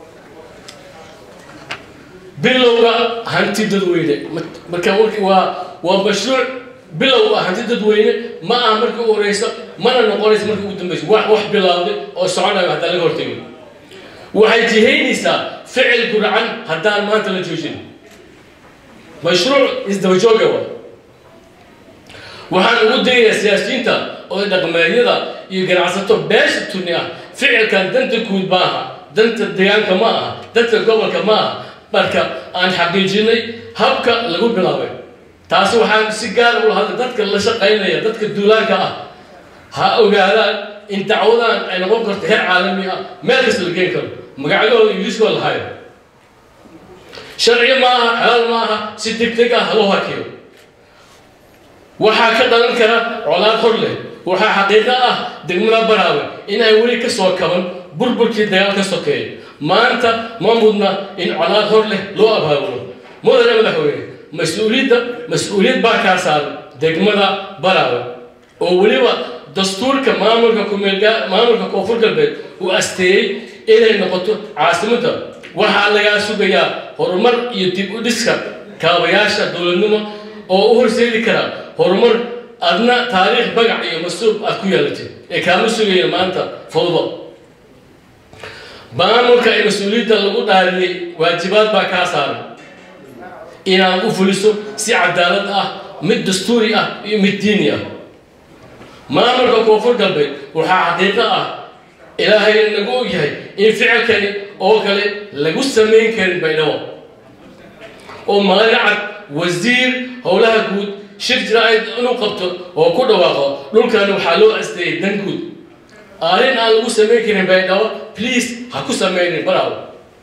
bilowga hanti dadweyne marka waa waa mashruuc bilow ah hanti dadweyne ma aha markii ugu horeysa mana noqonaysa markii ugu dambaysa wax wax bilowday oo soconayo hadda laga hortagay waxay jihaynaysaa ficil gurcan haddaan maanta la joojin mashruuc isdaba jooga waa waxaan ugu dayayaa siyaasiyiinta oo dhaqameedyada iyo ganacsato beesha tuni ah ficilkan danta guud ma aha danta deegaanka ma aha danta gobolka ma aha marka aan xaqiijinay habka lagu bilaabay taasi waxaan si gaar u lahaa dadka la shaqeynaya dadka duulaanka ah ha ogaadaan in dacwadan ay noqon karto heer caalami ah meel kasta la geen karo magacyadooda ingiriiska waa lahayo sharci ma aha xalaal ma aha si degdeg ah loo hakiyo waxaa ka dhalan kara colaad hor leh waxaa xaqiiqo ah degmada Baraawe inay weli ka soo kaban burburkii dagaalka sokeeyay maanta ma mudna in colaad hor leh loo abaabulo mudane madaxweyne mas'uuliyadda mas'uuliyad baa ka saaran degmada Baraawe oo weliba dastuurka maamulka kumeelga maamulka koonfur galbeed uu asteeyay inay noqoto caasimadda waxaa laga sugayaa horumar iyo dib u dhiska kaabayaasha dowladnimo oo u horseedi kara horumar adna taariikh bagac iyo masuub aad ku yeelatay ee kaama sugaya maanta fawdo maamulka iyo mas'uuliyadda lagu dhaariyay waajibaad baa ka saaran inaad u fuliso si cadaalad ah mid dastuuri ah iyo mid diini ah maamulka koonfur galbeed waxaa xaqiiqo ah ilaahayna nagu ogyahay in ficilkani oo kale lagu samayn karin baydhabo oo maalin cad wasiir howlaha guud shir jiraa'id inuu qabto oo ku dhawaaqo dhulkan waxaa loo asteeyay dan guud arrin aan lagu samayn karin baydhabo please ha ku samaynin Baraawe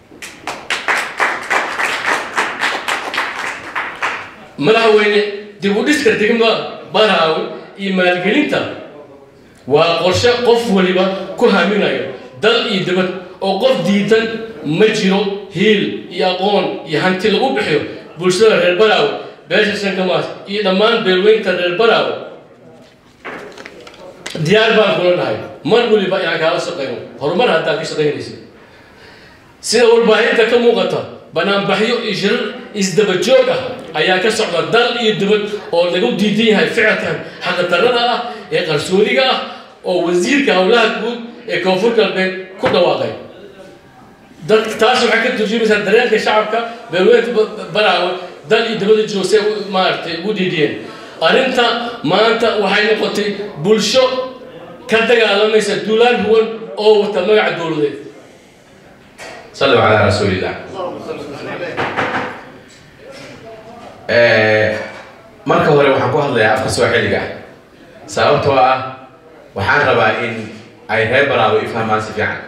madaxweyne dib u dhiska degmada Baraawe iyo maalgelinta waa qorshe qof waliba ku haminayo dal iyo dibad oo qof diidan ma jiro hiil iyo aqoon iyo hanti lagu bixiyo bulshada reer Baraawe beesha Sangamaas iyo dhammaan beelweynta reer Baraawe diyaar baan kula nahay mar waliba inaan kaala shaqeyno horumar haddaa ka shaqeynaysa sida warbaahinta ka muuqata banaanbaxyo iyo shirar isdaba joog ah ayaa ka socda dal iyo dibad oo lagu diidan yahay ficilkan xaqdarrada ah ee qarsoodiga ah oo wasiirka howlaha guud ee koonfur galbeed ku dhawaaqay dadka taas waxay ka turjumaysaa dareenka shacabka beelweynta Baraawe dal iyo dibadda joogse maartay ugu diidiyeen arrinta maanta waxay noqotay bulsho ka dagaalamaysa duulaan huwan oo wata magaca dowladeed صلوا على رسول الله marka hore waxaan ku hadlayaa afka Soomaaliga sababtoo ah waxaan rabaa in ay reer Baraawe ifahmaan si fiican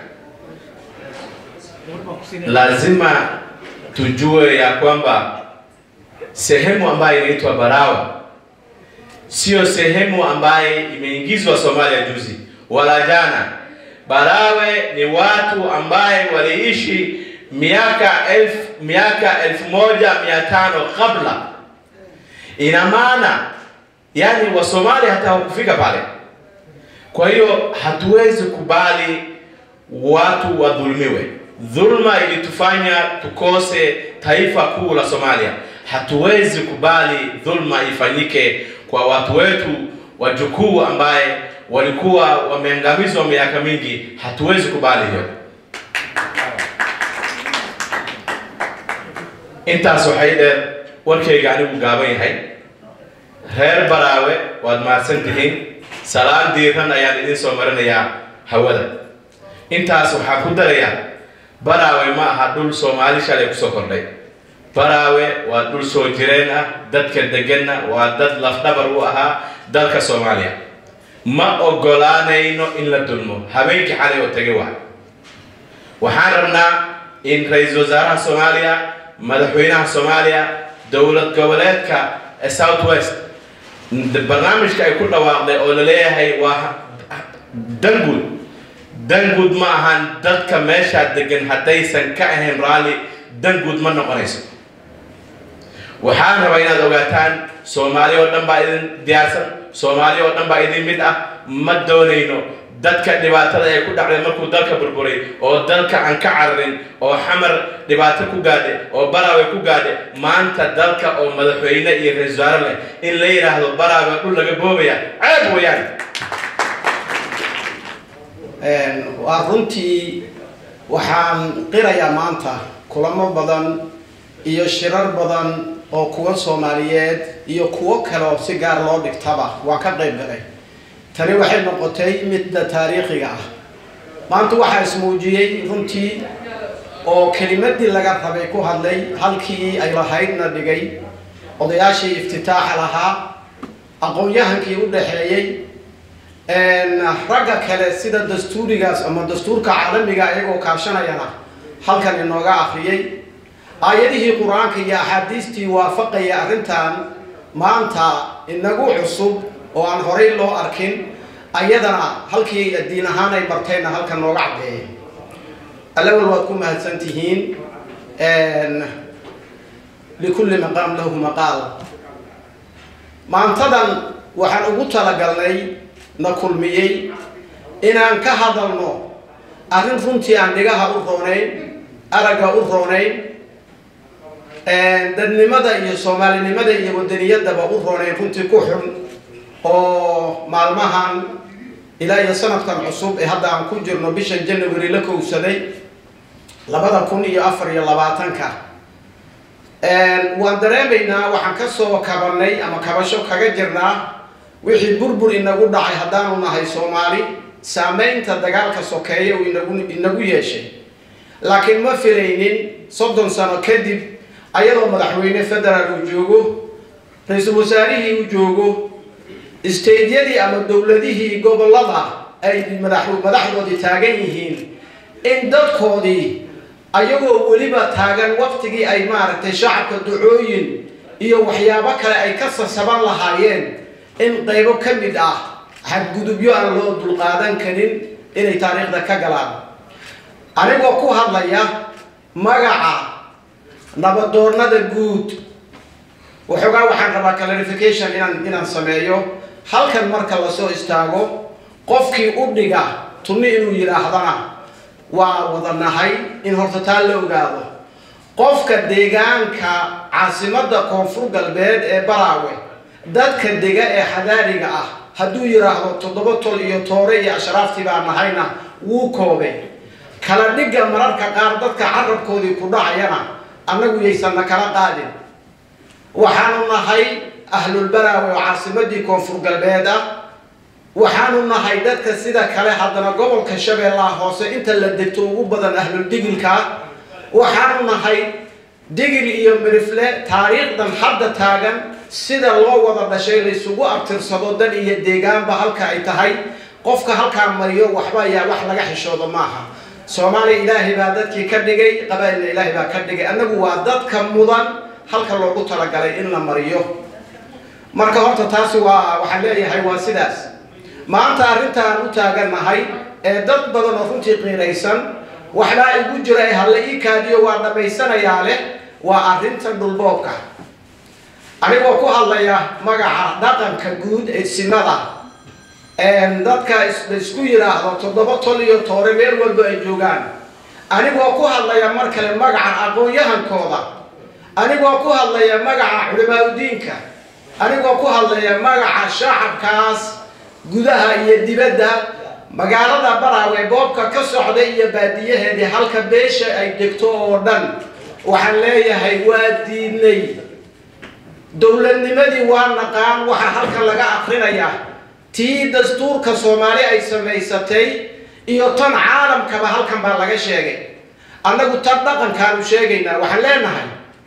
lazima tujue ya kwamba sehemu ambayo inaitwa Baraawe sio sehemu ambayo imeingizwa Somalia juzi wala jana. Baraawe ni watu ambaye waliishi miaka elfu miaka elfu moja mia tano kabla. Ina maana yani wa Somalia hata hawakufika pale. Kwa hiyo hatuwezi kubali watu wadhulumiwe. Dhulma ilitufanya tukose taifa kuu la Somalia. Hatuwezi kubali dhulma ifanyike kwa watu wetu wajukuu ambaye walikuwa wameangamizwa miaka mingi. Hatuwezi kubali hiyo. intaas waxay dheer warkayga anigu gaaban yahay reer Baraawe waad mahadsan tihiin salaan diiran ayaan idin soo marinayaa hawada. intaas waxaa ku darayaa Baraawe ma aha dhul Soomaali shalay ku soo kordhay. Baraawe waa dhul soo jireen ah dadka deganna waa dad lafdhabar u ahaa dalka Soomaaliya. ma ogolaanayno in la dulmo habeenkii xalay oo tagay waa waxaan rabnaa in ra'iisul wasaaraha Soomaaliya madaxweynaha Soomaaliya dawlad goboleedka South West barnaamijka ay ku dhawaaqday oo la leeyahay waa danguud danguud ma ahan dadka meesha degan hadaysan ka ahayn raali danguud ma noqonayso. waxaan rabaa inaad ogaataan Soomaaliya oo dhan baa idin diyaarsan Soomaaliya oo dhan baa idin mid ah ma doonayno dadka dhibaatada ay ku dhacday markuu dalka burburay oo dalka aan ka cararin oo xamar dhibaato ku gaadhay oo Baraawe ku gaadhay maanta dalka oo madaxweyne iyo ra'iisul wasaare leh in la yiraahdo Baraawe dhul laga boobaya ceeb weeyaan. een waa runtii waxaan qirayaa maanta kulamo badan iyo shirar badan oo kuwa Soomaaliyeed iyo kuwa kale oo si gaar loo dhigtaba waa ka qayb galay. tani waxay noqotay mid taariikhiga ah. maanta waxa ismuujiyay runtii oo kelimadii laga rabay ku hadlay halkii ay lahaydna dhigay odayaashii iftitaaxa lahaa aqoon-yahankii u dhaxeeyay een ragga kale sida dastuurigaas ama dastuurka caalamiga ayagoo kaashanayana halkan inooga akhriyay aayadihii quraanka iyo axaadiistii waafaqaya arrintan maanta inagu cusub oo aan horay loo arkin ayadana halkii diin ahaan ay bartayna halkan nooga cadeeyay. alawal waad ku mahadsantihiin een likulli maqam lahu maqal. maantadan waxaan ugu talagalnay na kulmiyay inaan ka hadalno arrin runtii aan dhigaha u roonayn araga u roonayn een dadnimada iyo Soomaalinimada iyo wadaniyadaba u roonayn runtii ku xun oo maalmahan ilaa iyo sanadkan cusub ee hadda aan ku jirno bisha January la kowsaday labada kun iyo afar iyo labaatanka. een waan dareemaynaa waxaan ka soo kabanay ama kabasho kaga jirnaa wixii burbur inagu dhacay haddaanu nahay Soomaali saameynta dagaalka sokeeye uu inagu inagu yeeshay laakiin ma filaynin soddon sano kadib ayadoo madaxweyne federaal uu joogo ra'iisul wasaarihii uu joogo isteediyadii ama dowladihii gobolada ay madaxdoodii taagan yihiin in dadkoodii ayagoo weliba taagan waqtigii ay maaragtay shacabka ducooyin iyo waxyaabo kale ay ka sasaban lahaayeen in qaybo ka mid ah xadgudubyo aan loo dulqaadan karin inay taariikhda ka galaan anigoo ku hadlaya magaca nabadoonnada guud waxoogaa waxaan rabaa clarification inaan inaan sameeyo halkan marka la soo istaago qofkii u dhiga tunni inuu yiraahdana waa wadanahay in horta taa la ogaado qofka deegaanka caasimadda koonfur galbeed ee Baraawe dadka dega ee xadaariga ah hadduu yiraahdo toddoba tol iyo toore iyo ashraaftii baa nahayna wuu koobay kala dhiga mararka qaar dadka carabkoodii ku dhacayana annagu yaysan kala qaadin waxaanu nahay ahlul Baraawe oo caasimadii koonfur galbeed ah waxaanu nahay dadka sida kale haddana gobolka Shabeellaha Hoose inta la degto ugu badan ahlul digilka waxaanu nahay digil iyo mirifle taariikhdan hadda taagan sida loo wada dhashay la isugu abtirsado dan iyo deegaanba halka ay tahay qofka halka mariyo waxba ayaa wax laga xishoodo maaha Soomaali Ilaahay baa dadkii ka dhigay qabaa'ilna Ilaahay baa ka dhigay annagu waa dadka mudan halka loogu talagalay in la mariyo marka horta taasi waa waxaan leeyahay waa sidaas maanta arrintaan u taaganahay ee dad badan oo runtii qiiraysan waxba igu jira ee hal ii kaadiyo waa dhameysanayaa leh waa arrinta dhulboobka anigoo ku hadlaya magaca dhaqanka guud ee simada ee dadka isku yiraahdo toddoba tol iyo toore meel walba ay joogaan anigoo ku hadlaya mar kale magaca aqoon-yahankooda anigoo ku hadlaya magaca culimaadudiinka anigoo ku hadlaya magaca shacabkaas gudaha iyo dibadda magaalada Baraawe boobka ka socday iyo baadiyaheedii halka beesha ay degto oo dhan waxaan leeyahay waa diidnay dowladnimadii waa naqaan waxa halka laga aqrinaya tii dastuurka Soomaali ay sameysatay iyo tan caalamkaba halkan baa laga sheegay annagu tan dhaqankaan u sheegaynaa waxaan leenahay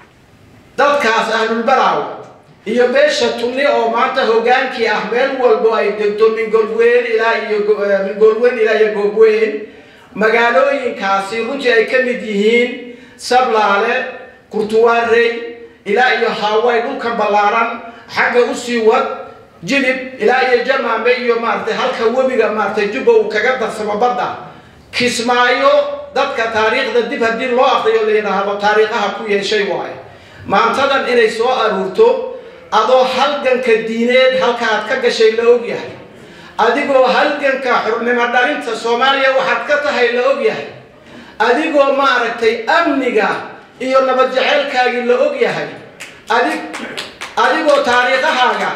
dadkaas ahlul Baraawe iyo beesha tunni oo maanta hogaankii ah meel walba ay degto min golweyn ilaa iyo min golweyn ilaa iyo goobweyn magaalooyinkaasi runtii ay ka mid yihiin Sablaale Kurtuwaarey ilaa iyo Hawaii dhulka balaaran xagga u sii wad jilib ilaa iyo Jamaame iyo maartay halka webiga maartay Jubba uu kaga darsamo badda Kismaayo dadka taariikhda dib hadii loo aqriyo leeyahay taariikhaha ku yeeshay waay maantadan inay soo aruurto adoo halganka diineed halka aad ka gashay la og yahay adigoo halganka xurnimo dhalinta Soomaaliya waxaad ka tahay la og yahay adigoo ma aragtay amniga iyo nabad jaceylkaagi la og yahay adig adigoo taariikhahaaga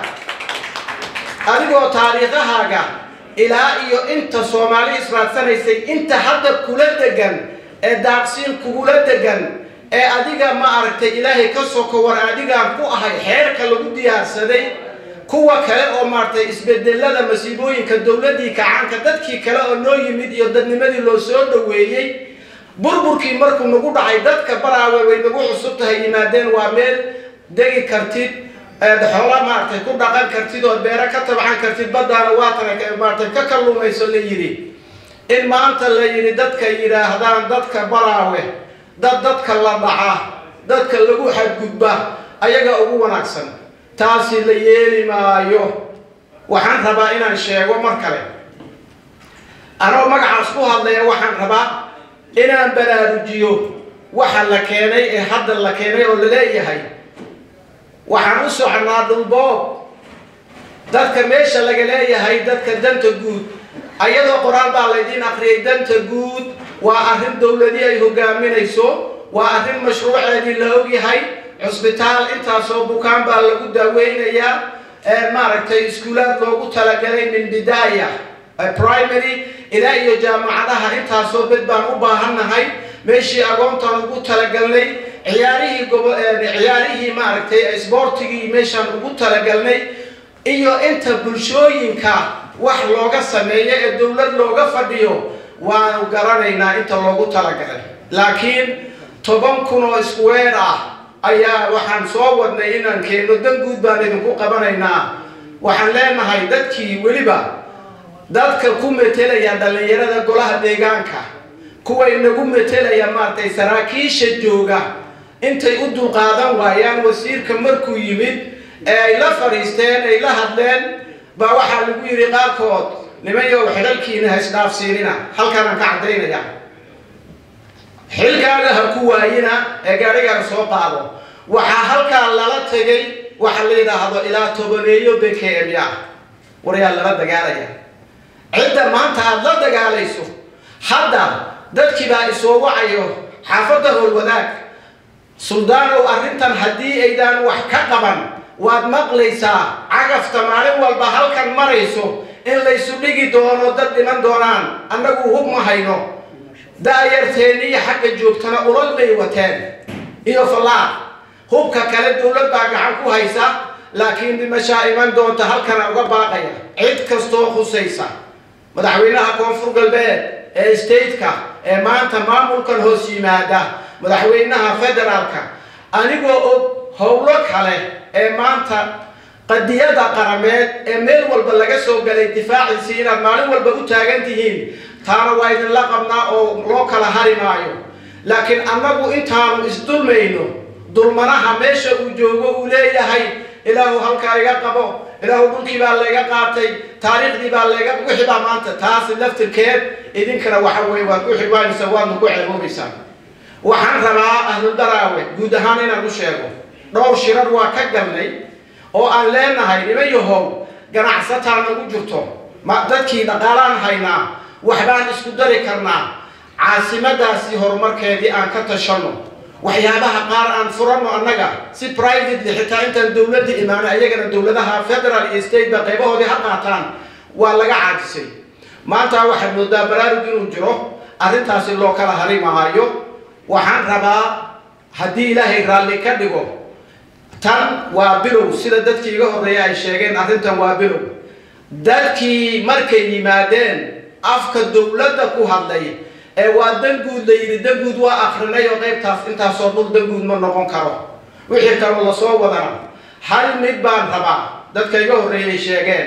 adigoo taariikhahaaga ilaa iyo inta Soomaali israadsanaysay inta hadda kula degan ee daaqsiin kugula degan ee adiga ma aragtay Ilaahay ka soo kowar adiga ku ahay xeerka lagu diyaarsaday kuwa kale oo maartay isbedelada masiibooyinka dawladii kacanka dadkii kale oo noo yimid iyo dadnimadii loo soo dhaweeyay burburkii markuu nagu dhacay dadka Baraawe way nagu cusub tahay yimaadeen waa meel degi kartid ee xoolo maartay ku dhaqan kartid oo beera ka tabcan kartid badana waa tan maartay ka kalluumayso la yiri in maanta la yiri dadka yiraahdaan dadka Baraawe dad dadka la dhaca dadka lagu xadgudba ayaga ugu wanaagsan taasi la yeeli maayo waxaan rabaa inaan sheego mar kale anoo magacaas ku hadlaya waxaan rabaa inaan baraarujiyo waxa la keenay ee hadda la keenay oo la leeyahay waxaan u soconaa dhulboob dadka meesha laga leeyahay dadka danta guud ayadoo qoraal baa laydin akhriyay danta guud waa arrin dawladii ay hogaaminayso waa arrin mashruuceedii la og yahay cusbitaal intaasoo bukaan baa lagu daaweynayaa ee maaragtay iskuulaad loogu talagalay min bidaaya primary ilaa iyo jaamacadaha intaasoo bed baan u baahannahay meeshii agoontan ugu talagalnay ciyaarihii ciyaarihii maaragtay sportigii meeshaan ugu talagalnay iyo inta bulshooyinka wax looga sameeyo ee dowlad looga fadhiyo waanu garanaynaa inta loogu talagalay laakiin toban kun oo square ah ayaa waxaan soo wadnay inaan keeno dan guud baan idinku qabanaynaa waxaan leenahay dadkii weliba dadka ku metelaya dhalinyarada golaha deegaanka kuwa inagu metelaya maartay saraakiisha jooga intay u dulqaadan waayaan wasiirka markuu yimid ee ay la fariisteen ay la hadleen baa waxaa lagu yidhi qaarkood nimayow xidhalkiina ha isdhaafsiinina halkaan aan ka caddaynaya xilkaaga ha ku waayina ee gaarigaaga soo qaado waxaa halkaa lala tegay waxa la yidhaahdo ilaa tobaneeyo b k m ya waryaa lala dagaalaya cidda maanta aad la dagaalayso hadda dadkii baa isoo wacayo xaafadda howlwadaag suldaanow arrintan haddii aydaan wax ka qaban waad maqlaysaa cagafta maalin walba halkan marayso in laysu dhigi doono dad dhiman doonaan annagu hub ma hayno daayarteeniya xagga joogtana ulal bay wateen iyo fallaar hubka kale dowlad baa gacan ku haysa laakiin dhimashaa iman doonta halkana uga baaqaya cid kastoo khusaysa madaxweynaha koonfur galbeed ee stateka ee maanta maamulkan hoos yimaada madaxweynaha federaalka anigoo og howlo kale ee maanta qadiyada qarameed ee meel walba laga soo galay difaaciisii inaad maalin walba u taagan tihiin taana waa idinla qabnaa oo loo kala hari maayo laakiin annagu intaanu isdulmayno dulmanaha meesha uu joogo uu leeyahay ilaahu halkaa iga qabo ilaahu dhulkii baa layga qaatay taariikhdii baa layga wixii baa maanta taasi laftirkeed idinkana waxa weeye waad ku xidwaanaysaa waadna ku ceeboobaysaa waxaan rabaa ahluldaraawe guud ahaan inaan u sheego dhowr shirar waa ka galnay oo aan leenahay nimayahow ganacsataa nagu jirto ma dadkii dhaqaalaan haynaa waxbaan isku dari karnaa caasimadaasi horumarkeedii aan ka tashanno waxyaabaha qaar aan furanno annaga si privately xitaa intaan dowladda imaano ayagana dowladaha federal iyo state ba qaybahoodii ha qaataan waa laga caajisay maanta waxaad moodaa baraarug inuu jiro arrintaasi loo kala hari maayo waxaan rabaa haddii ilaahay raalli ka dhigo tan waa bilow sida dadkii iga horreeya ay sheegeen arrintan waa bilow dadkii markay yimaadeen afka dowladda ku hadlay ee waa danguud la yidhi danguud waa akrinay oo qaybtaas intaasoo dhul danguud ma noqon karo wixii kaloo lasoo wadana hal mid baan rabaa dadka iga horreeyay sheegeen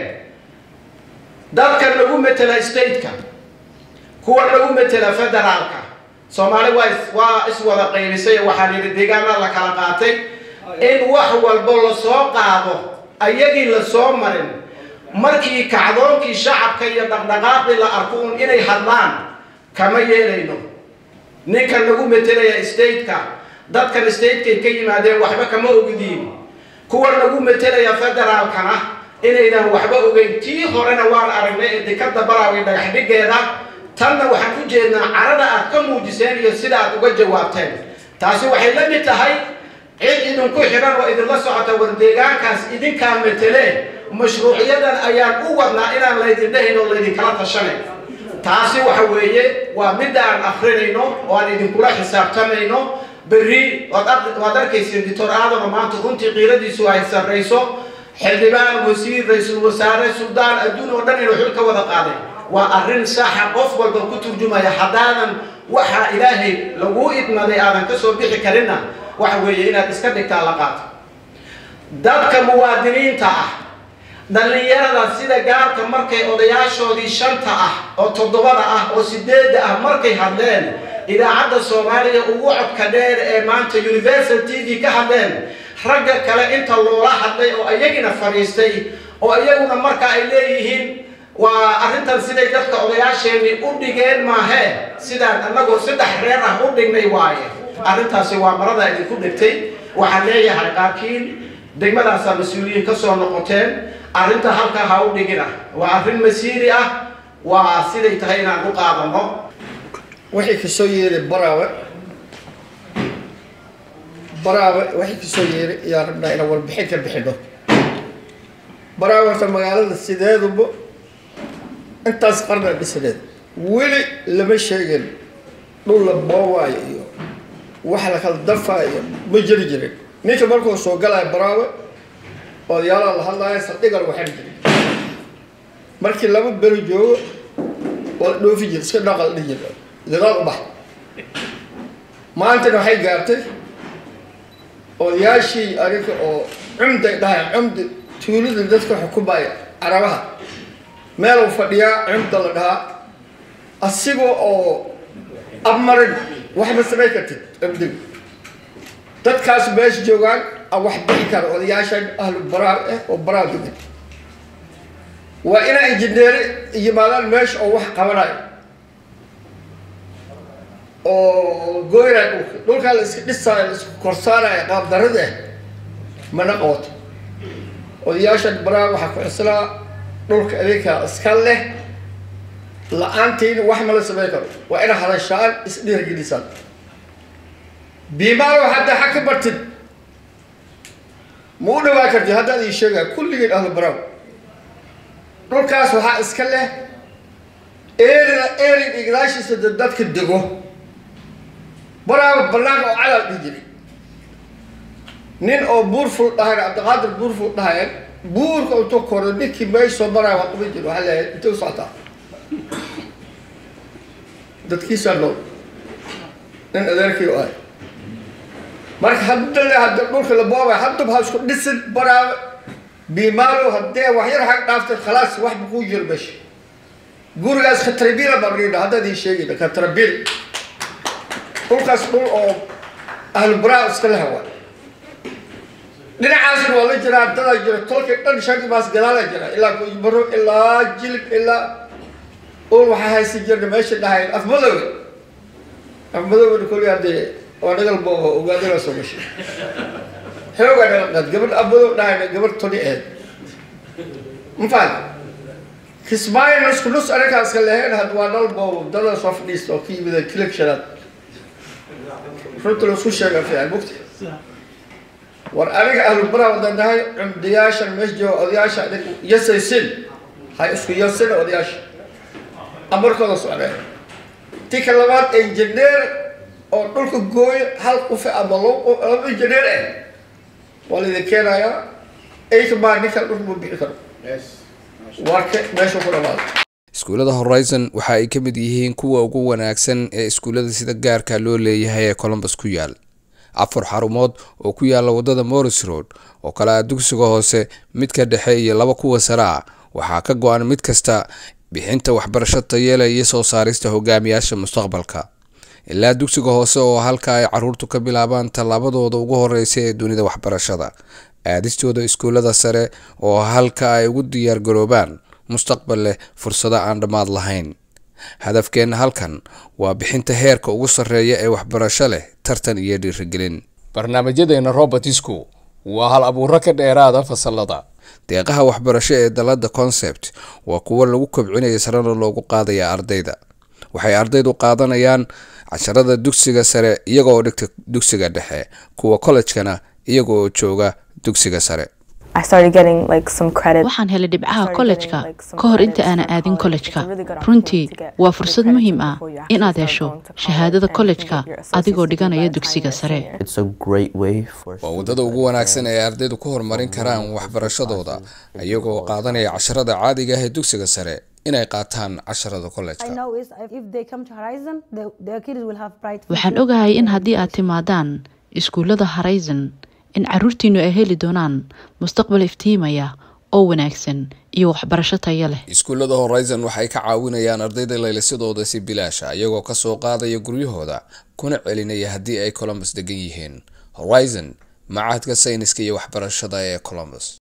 dadka nagu metela stateka kuwa nagu metela federaalka soomaali waa waa iswada qaybisay waxaa la yidhi deegaana la kala qaatay in wax walba lasoo qaado ayagii lasoo marin markii kacdoonkii shacabka iyo dhaqdhaqaaqii la arko un inay hadlaan kama yeelayno ninka nagu metelaya stateka dadkan stateka ka yimaadeen waxba kama ogdiin kuwa nagu metelaya federaalkana inaydan waxba ogeyn tii horena waan aragnay ee dekada baraaway dhagax dhigeeda tanna waxaan u jeednaa carada aad ka muujiseen iyo sida aad uga jawaabteen taasi waxay la mid tahay cid idinku xiran oo idinla socota war deegaankaas idinkaa metele mashruuciyadan ayaan u wadnaa inaan laydin dhahayn oo laydinkala tashanay taasi waxa weeye waa mid aan akhrinayno oo aan idinkula xisaabtamayno berri waad arkaysiin doctor aadano maanta runtii qiiradiisu ay sarrayso xildhibaan wasiir ra-iisul wasaare suldaan adduun oo dhan inuu xil ka wada qaaday waa arrin saxa qof walba ku turjumaya haddaadan waxaa ilaahay lagu idmaday aadan ka soo bixi karinna waxa weeye inaad iska dhigtaa la qaato dadka muwaadiniinta ah dhalinyarada sida gaarka markay odayaashoodii shanta ah oo toddobada ah oo sideedda ah markay hadleen idaacadda soomaaliya ugu codka dheer ee maanta universal t v ka hadleen ragga kale inta loola hadlay oo ayagina fadhiistay oo iyaguna marka ay leeyihiin waa arrintan siday dadka odayaasheenii u dhigeen maahee sidaan annagoo saddex reer ah u dhignay waaye arrintaasi waa marada idinku dhigtay waxaan leeyahay qaarkiin degmadaasaa mas-uuliyiin ka soo noqoteen arrinta halkaa ha u dhigina waa arrin masiiri ah waa siday tahay inaan u qaadano waxay kasoo yeeray baraawe baraawe waxay kasoo yeeray ayaan rabnaa inaan warbixin ka bixino baraawe horta magaalada sideeduba intaas qarna dhisneed weli lama sheegin dhul la boowaayo iyo wax la kala dafaayo ma jiri jirin ninka markuu soo galaya baraawe odayaal la hadlayo saddeq lagu xiri jiray markii laba beri joogo oo dhoofi jiray iska dhaqal dhigay dagaal u bax maanta waxay gaartay odayaashii ariga oo cumda dhahay cumda tuulada dadka xukumaaya carabaha meel uu fadhiyaa cumda la dhahaa asigoo oo abmarin waxba samay kartid cumdiga dadkaas meesha joogaan wax bixi kara odayaashan ahlu baraar eh oo baraar degan waa inay injineer yimaadaan meesha oo wax qabanayo oo gooyra dhulka la iska dhisaayo la isku korsaanayo qaab darada mana qabato odayaashan baraar waxaa ku xislaa dhulka adeegka iska leh la-aantiin wax ma la samayn karo waa ina hadashaan isdhiirgelisaan biimaalo hadda xag ka bartid ma u dhawaa kartid haddaad ii sheegaa kulligiin ahlu baraw dhulkaas waxaa iska leh eerina eerin iglaashiisa dadka dego baraawa banaanka oo cadaal dhihi jiray nin oo buurful dhahayn cabdiqaadir buurful dhahayn buurka intuu koro ninkii meesoo maraa waa qaban jiri waxaa leeyahay intay u socotaa dadkiisaa nool nin adeerkii u ahay marka hadda le hadda dhulka la boobay haddub ha isku dhisin baraawe biimaalo haddee wax yar xag dhaaftay khalaas wax ba kuu jiro meesha gurigaas khatrabiila baan dhiidha haddaad ii sheegayna khatrabiil dhulkaas dhul oo ahlu baraa iska leha waa dhinacaasna waa la jiraa dadaa jira tolkii dhan shagi baas gadaalaa jira ilaa kuibaro ilaa jilib ilaa ul waxaa haysi jirna meesha dhahayn afmadowga afmadowgana kolli haddee waa nagal booba ogaadana soo gashay xoogaa nagalqaad gabadh afmadow dhahayna gabadh toni aheyd mafahad kismaayo nusku nus anakaa iska leheen had waa nal boobo dada soo fadhiista oo ka yimida collectionaad runta laisku sheegaa fiican mugta war aniga ahlu baraa wadaan nahay cumdiyaashan meesha jooga odayaasha adig yasaysin hay isku yasina odayaasha amarkooda socdeen tika labaad engineer oo dhulka gooyo hal qof ama laba engineer ah waa laydin keenayaa ayka maa ninkan dhulka ma bixi karo warka meesha ku dhamaada iskuulada Horizon waxa ay ka mid yihiin kuwa ugu wanaagsan ee iskuulada sida gaarka loo leeyahay ee Columbus ku yaal afar xarumood oo ku yaala wadada Morris Road oo kala dugsiga hoose midka dhexe iyo laba kuwa sare ah waxa ka go'an mid kasta bixinta waxbarasho tayo leh iyo soo saarista hogaamiyaasha mustaqbalka ilaa dugsiga hoose oo halka ay caruurtu ka bilaabaan talaabadooda ugu horeysa ee dunida waxbarashada aadistooda iskuulada sare oo halka ay ugu diyaar garoobaan mustaqbal leh fursado aan dhamaad lahayn hadafkeena halkan waa bixinta heerka ugu sareeya ee waxbarasho leh tartan iyo dhiirigelin barnaamijyadeena Robert School waa hal abuur ka dheeraada fasalada deeqaha waxbarasho ee dalada concept waa kuwa lagu kobcinayo sarana loogu qaadayo ardayda waxay ardaydu qaadanayaan casharada dugsiga sare iyagoo dhigta dugsiga dhexe kuwa college-kana iyagoo jooga dugsiga sare I started getting like some credit. waxaan helay dhibcaha college-ka ka hor inta aan aadin college-ka runtii waa fursad muhiim ah in aad hesho shahaadada college-ka adigoo dhiganaya dugsiga sare It's a great way for waa wadada ugu wanaagsan ee ardaydu ku horumarin karaan waxbarashadooda iyagoo qaadanaya casharada caadiga ah ee dugsiga sare inay qaataan casharada college-ka waxaan ogahay in haddii aad timaadaan iskuulada Horizon in caruurtiinu ay heli doonaan mustaqbal iftiimaya oo wanaagsan iyo waxbarasho tayo leh iskuulada Horizon waxay ka caawinayaan ardayda laylisadooda si bilaash ah iyagoo ka soo qaadaya guryahooda kuna celinaya haddii ay Columbus degan yihiin Horizon macahadka sayniska iyo waxbarashada ee Columbus